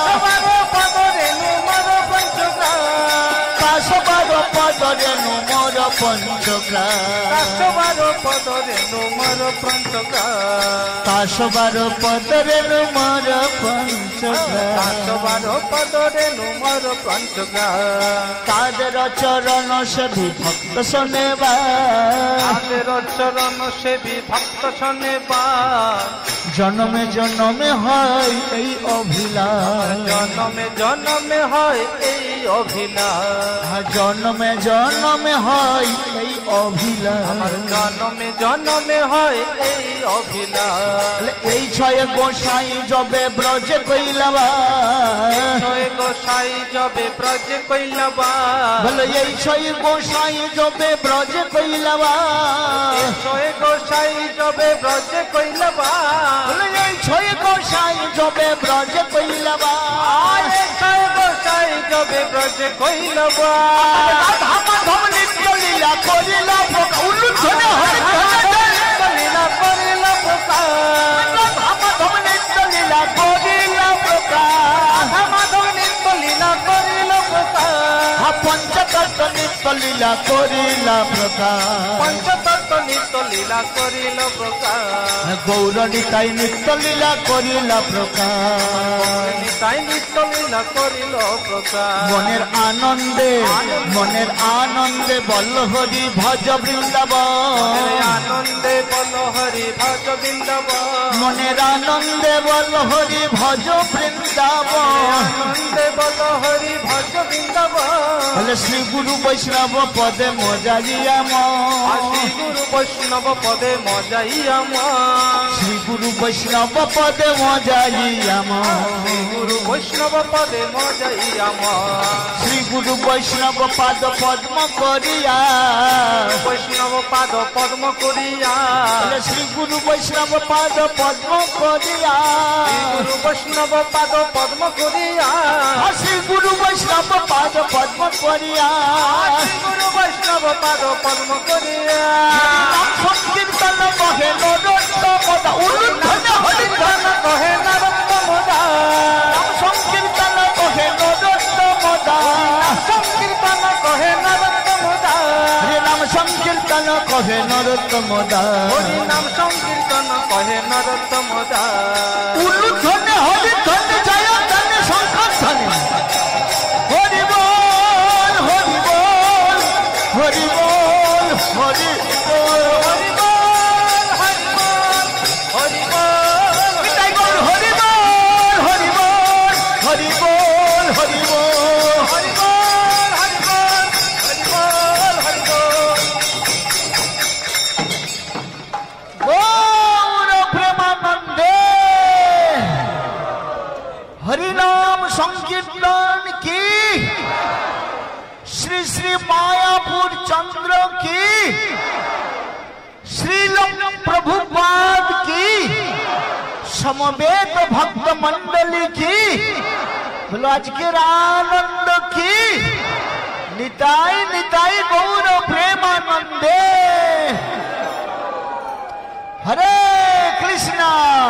পদরে মোর পঞ্চগ্রা দাস কারো পদরে মোর পঞ্চগ্রা কাশবার পদরে মোর পঞ্চগ্রা কাশবার পদরে মোর পঞ্চগ্রা কাশবার পদরে মোর পঞ্চগ্রা তাদের চরণ সে বিভক্ত শোনেবা তাদের চরণ সেবী ভক্ত শোনেবা জনমে জনমে হয় এই অভিলাষ জনমে জনমে হয় এই অভিলাষ জনমে জনমে হয় এই অভিলাষ জনমে জনমে হয় এই অভিলাষ এই ছয় গোসাই যবে ব্রজে কইলাবা ছয় গোসাই যবে ব্রজে কইলাবা বলে এই ছয় গোসাই যবে ব্রজে কইলাবা ছয় গোসাই যবে ব্রজে কইলাবা বলে এই ছয় গোসাই যবে ব্রজে কইলাবা ছয় গোসাই যবে ব্রজে কইলাবা রাধা মাধব নিত্য লীলা করিলা উল্লুধ্বনি হরি লীলা করিল প্রকাশ রাধা মাধব নিত্য লীলা করিলা প্রকাশ মাধব নিত্য লীলা করিল প্রকাশ পঞ্চতত্ত্ব নিত্য লীলা করিলা প্রকাশ পঞ্চতত্ত্ব নিত্য লীলা করিল প্রকাশ গৌরণিতাই নিত্য লীলা করিলা প্রকাশ তাই নিত্য লীলা করিল প্রকাশ মনের আনন্দে মনের আনন্দে বল হরি ভজ বৃন্দাবন আনন্দে বল হরি ভজ বৃন্দাবন মনের আনন্দে বল হরি ভজ বৃন্দাবন আনন্দে বল হরি ভজ বৃন্দাবন বলে শ্রী গুরু বৈষ্ণব পদে মজাইয়া শ্রী গুরু বৈষ্ণব পদে মজাইয়া শ্রী গুরু বৈষ্ণব পদে মজাইয়া গুরু বৈষ্ণব পদে মজাই আমার শ্রী গুরু বৈষ্ণব পাদ পদ্ম করিয়া বৈষ্ণব পাদ পদ্ম করিয়া শ্রী গুরু বৈষ্ণব পাদ পদ্ম করিয়া গুরু বৈষ্ণব পাদ পদ্ম করিয়া শ্রী গুরু বৈষ্ণব পাদ পদ্ম করিয়া গুরু বৈষ্ণব পাদ পদ্ম করিয়া নাম সংকীর্তন কহে নরোত্তমদা উলুধ্বনি হরিধ্বন কহে নরোত্তমদা নাম সংকীর্তন কহে নরোত্তমদা সংকীর্তন কহে নরোত্তমদা হরি নাম সংকীর্তন কহে নরোত্তমদা হরি নাম সংকীর্তন কহে নরোত্তমদা উলুধ্বনি হরিধ্বনি জয় ধ্বনি শঙ্খধ্বনি হরি বল হরি বল হরি বল হরি বল হরি বল হরি বল হরি বল তাই বল হরি বল হরি বল হরি বল হরি বল হরি বল হরি বল হরি বল গৌর প্রেমানন্দে হরিনাম সংকীর্তন কি শ্রী শ্রী মায়াপুর চন্দ্র কি শ্রীল প্রভুপাদ কি সমবেত ভক্ত মন্ডলী কি বলো আজকের আনন্দ কি নিতাই নিতাই গৌর প্রেমানন্দে হরে কৃষ্ণ।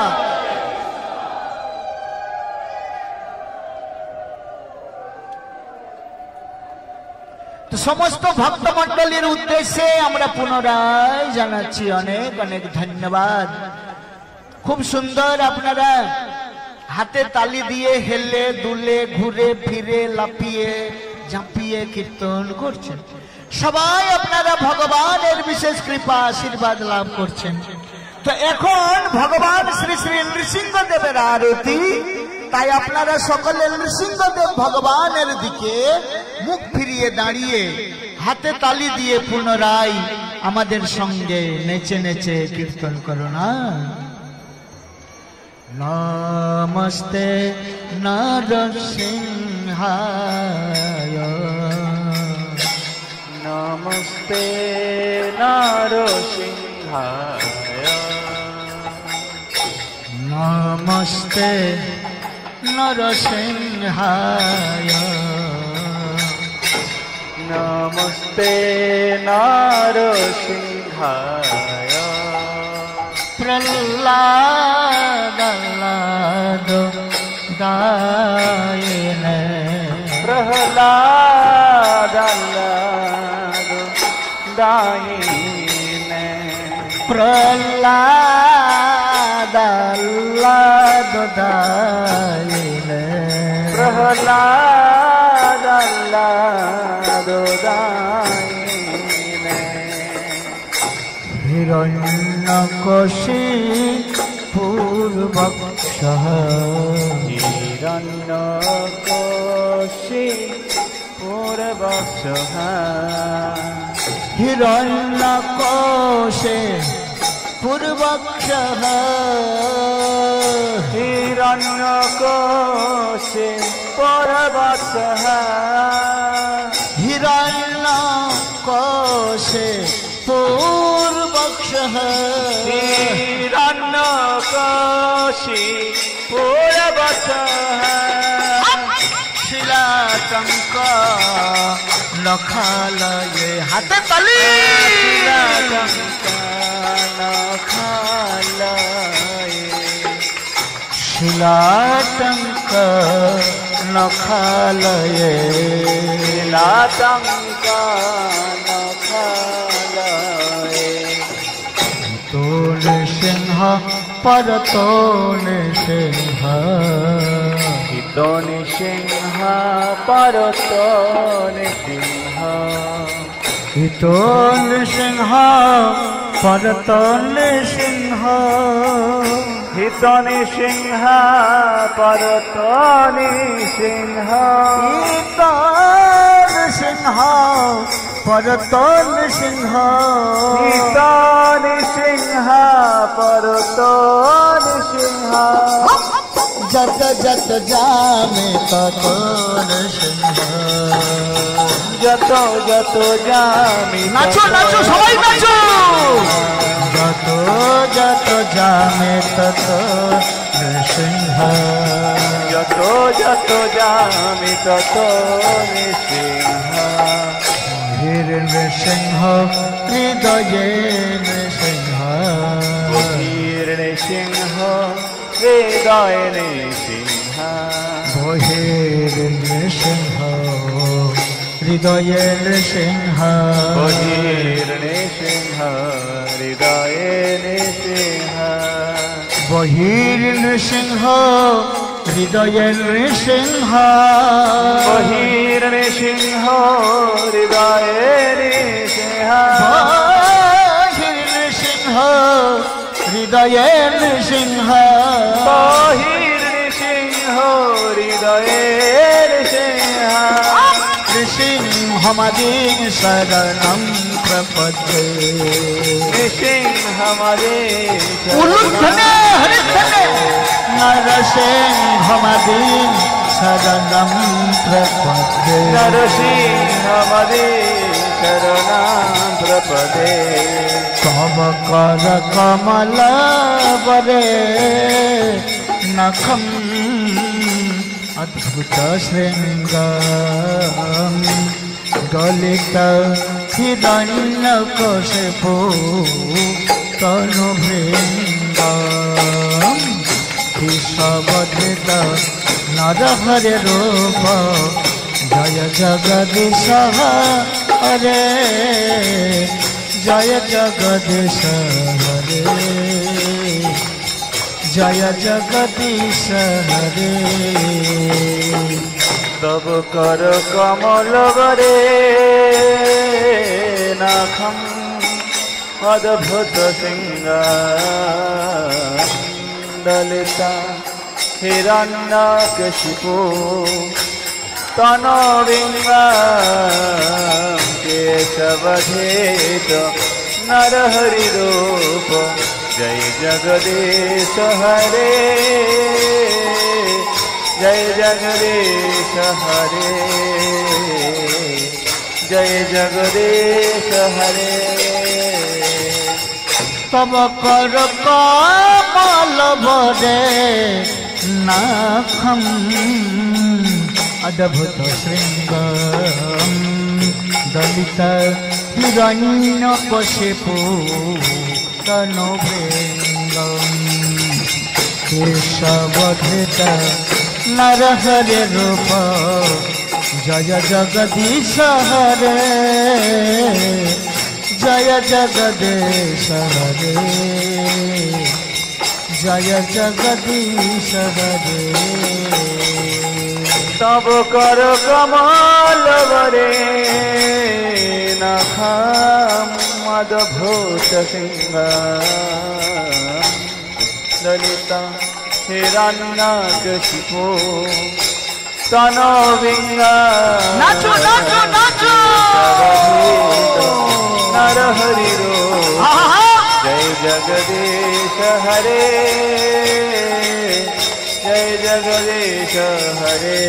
তো সমস্ত ভক্ত মন্ডলীর উদ্দেশ্যে আমরা পুনরায় জানাচ্ছি অনেক অনেক ধন্যবাদ। খুব সুন্দর আপনারা হাতে তালি দিয়ে হেলে দুলে ঘুরে ফিরে লাফিয়ে ঝাঁপিয়ে কীর্তন করছেন। সবাই আপনারা ভগবানের বিশেষ কৃপা আশীর্বাদ লাভ করছেন। তো এখন ভগবান শ্রী শ্রী নৃসিংহদেবের আরতি, তাই আপনারা সকলে নৃসিংহদেব ভগবানের দিকে মুখ ফিরিয়ে দাঁড়িয়ে হাতে তালি দিয়ে পুনরায় আমাদের সঙ্গে নেচে নেচে কীর্তন করো না। নমস্তে নরসিংহায় নমস্তে নরসিংহায় নমস্তে নরসিংহায় নমস্তে নরসিংহায় প্রহ্লাদ দায়নে প্রহ্লাদ দায়িনে প্রহ্লাদ দায়নে প্রহ্লাদ দায়িনে হিরণ্যকশি পূর্বক্ষ হিরণ্যকশি পূর্বক্ষ হিরণ্যকোশে পূর্বক্ষ হিরণ্যকোশে পূর্বক্ষ হিরণ্যকোশে পূর্বক্ষ হিরণ্যকশি পূর্বক্ষ শিলাটঙ্ক নখালয়ে হাতে তালি শিলাটঙ্ক নখালয়ে শিলাটঙ্ক নখালয়ে তোল সিংহ পরতোল সিংহ হিতনি সিংহ পরতনি সিংহ হিতোল সিংহ পরতোল সিংহ হিতনি সিংহ পরতনি সিংহ হিতোল সিংহ পরতোল সিংহ হিতনি সিংহ পরতনি সিংহ যত যত যামে তত নৃসিংহ যত যত যামি নাচো নাচো সবাই নাচো যত যত যামে তত নৃসিংহ যত যত যামি তত নৃসিংহ বহির নৃসিংহ হৃদয়ে নৃসিংহ বহির নৃসিংহ হৃদয় নৃসিংহ বহির নৃসিংহ হৃদয়ে নৃসিংহ বহির নৃসিংহ হৃদয়ে নৃসিংহ বহির নৃসিংহ হৃদয়ে নৃসিংহ বহির নৃসিংহ হৃদয়ে নৃসিংহ বহির নৃসিংহ হৃদয়ে নৃসিংহ বহির নৃসিংহ হৃদয়ে নৃসিংহ নৃসিংহমদিং শরণং প্রপদ্যে নৃসিংহমদিং উলুধ্বনে হরিধ্বনে নরসিংহমদিং শরণং প্রপদ্যে নরসিংহমদিং শরণাং প্রপদে তব কর কমল বরে নখম অদ্ভুত শৃঙ্গ গলিত হিরণ্য কশিপু তনু ভৃঙ্গ বিশ্ববধিত নরহরে রূপ জয় জগদীশ হরে জয় জগদীশ হরে জয় জগদীশ হরে তব কর কমল বরে নাখম অদ্ভুত সিংহ দলিতা হিরণ্যকশিপু তনবিঙ্গ কেশবধেত নরহরি রূপ জয় জগদীশ হরে জয় জগদীশ হরে জয় জগদীশ হরে তব কর কমল বরে নাখম অদ্ভুত শৃঙ্গ দলিত হিরণ্য কশিপু তনু ভৃঙ্গ কেশবধৃত নরহরে রূপ জয় জগদীশ হরে জয় জগদীশ হরে জয় জগদীশ হরে তব কর কমল বরে নখম অদ্ভুত সিংহ দলিতা হিরণ্যকশিপু তনবিঙ্গ নাচো নাচো নাচো নরহরি রূপ জয় জগদীশ হরে জয় জগদীশ হরে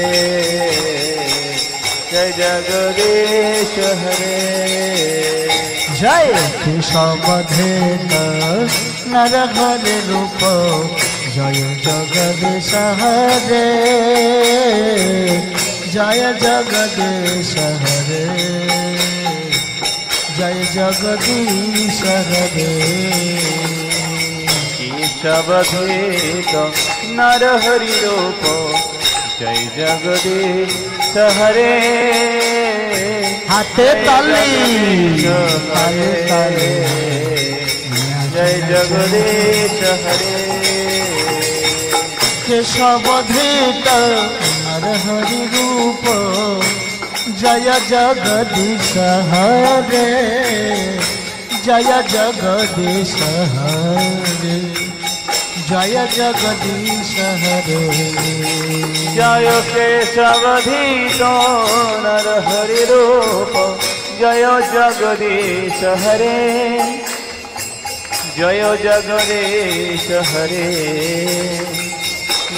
জয় জগদীশ হরে জয় কেশবধৃত নরহরে রূপ জয় জগদীশ হরে জয় জগদীশ হরে জয় জগদীশ হরে কেশবধৃত নরহরি রূপ জয় জগদীশ হরে হাতে তালি হাতে তালি জয় জগদীশ হরে কেশবধৃত নরহরি রূপ জয় জগদীশ হরে জয় জগদীশ হরে জয় জগদীশ হরে জয় কেশবধৃত নরহরি রূপ জয় জগদীশ হরে জয় জগদীশ হরে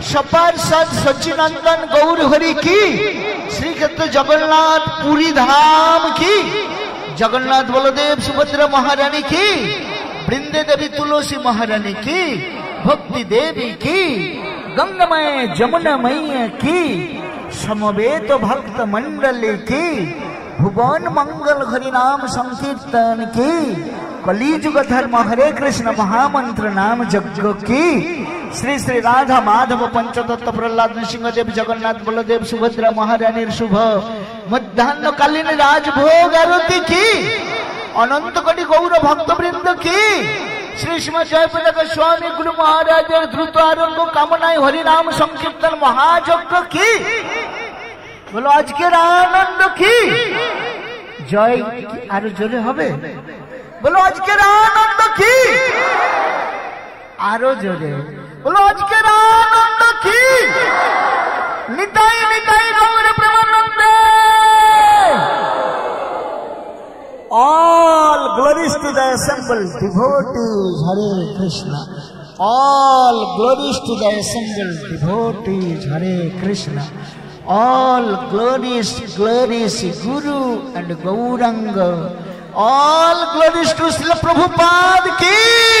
सपार्षद सच्चिनंदन गौर हरि की, श्री क्षेत्र जगन्नाथ पुरी धाम की, जगन्नाथ बलदेव सुभद्रा महारानी की, वृंदे देवी तुलसी महारानी की, भक्ति देवी की, गंगामय जमुनामय की, समवेत भक्त मंडली की, भुवन मंगल हरि नाम संकीर्तन की, कलिजुग धर्म हरे कृष्ण महामंत्र नाम यज्ञ की, श्री श्री राधा माधव पंचतत्व प्रहलाद नृसिंहदेव जगन्नाथ बलदेव सुभद्रा महारानी शुभ मध्याह्न कालीन राजभोग आरती की, अनंत कोटि गौर भक्त वृंद की, श्री श्रीमद जयप्रकाश स्वामी गुरु महाराज द्रुत आरोग्य कामनाएं हरि नाम संकीर्तन महायज्ञ की, बोलो आज के आनंद की जय आरो जोरे हबे, बोलो आज के आनंद की आरो जोरे, बोलो आज के आनंद की, निताई निताई गौर प्रेमानंदे। All glories to the assembled devotees, Hare Krishna. All glories to the assembled devotees, Hare Krishna. All glories, glories, Guru and Gauranga. All glories to Srila Prabhupada ki.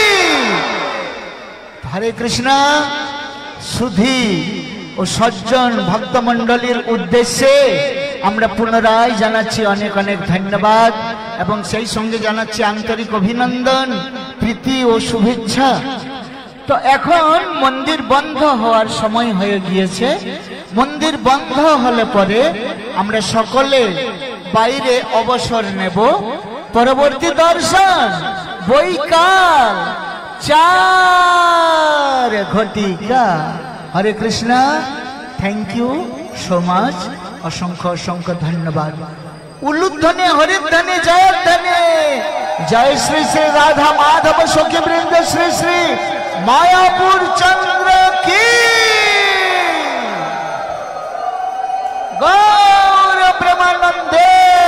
Hare Krishna. সুধী ও সজ্জন ভক্তমণ্ডলীর উদ্দেশ্যে আমরা পুনরায় জানাচ্ছি অনেক অনেক ধন্যবাদ এবং সেই সঙ্গে জানাচ্ছি আন্তরিক অভিনন্দন, প্রীতি ও শুভেচ্ছা। তো এখন মন্দির বন্ধ হওয়ার সময় হয়ে গিয়েছে। মন্দির বন্ধ হলে পরে আমরা সকলে বাইরে অবসর নেব। পরবর্তী দর্শন বৈকাল চার ঘটিকা। Hare Krishna. Thank you so much. অসংখ্য অসংখ্য ধন্যবাদ। উলুধ্বনি হরিধ্বনি জয়ধ্বনি। জয় শ্রী শ্রী রাধা মাধব সখী বৃন্দ শ্রী শ্রী মায়াপুর চন্দ্র কি গৌর প্রেমানন্দে।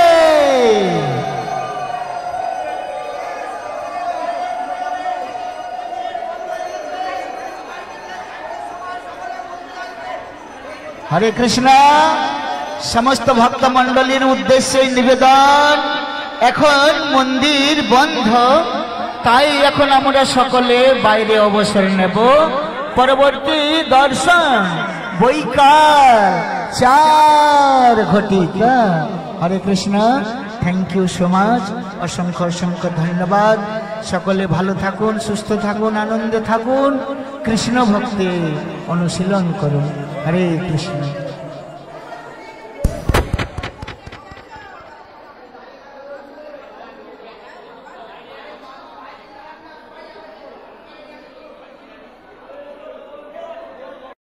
হরে কৃষ্ণ। সমস্ত ভক্ত মন্ডলীর উদ্দেশ্যে নিবেদন, এখন মন্দির বন্ধ, তাই এখন আমরা সকলে বাইরে অবসর নেব। পরবর্তী দর্শন বৈকাল চার ঘটিকা। Hare Krishna. Thank you so much. অসংখ্য অসংখ্য ধন্যবাদ। সকলে ভালো থাকুন, সুস্থ থাকুন, আনন্দে থাকুন, কৃষ্ণ ভক্তি অনুশীলন করুন। হরে কৃষ্ণ।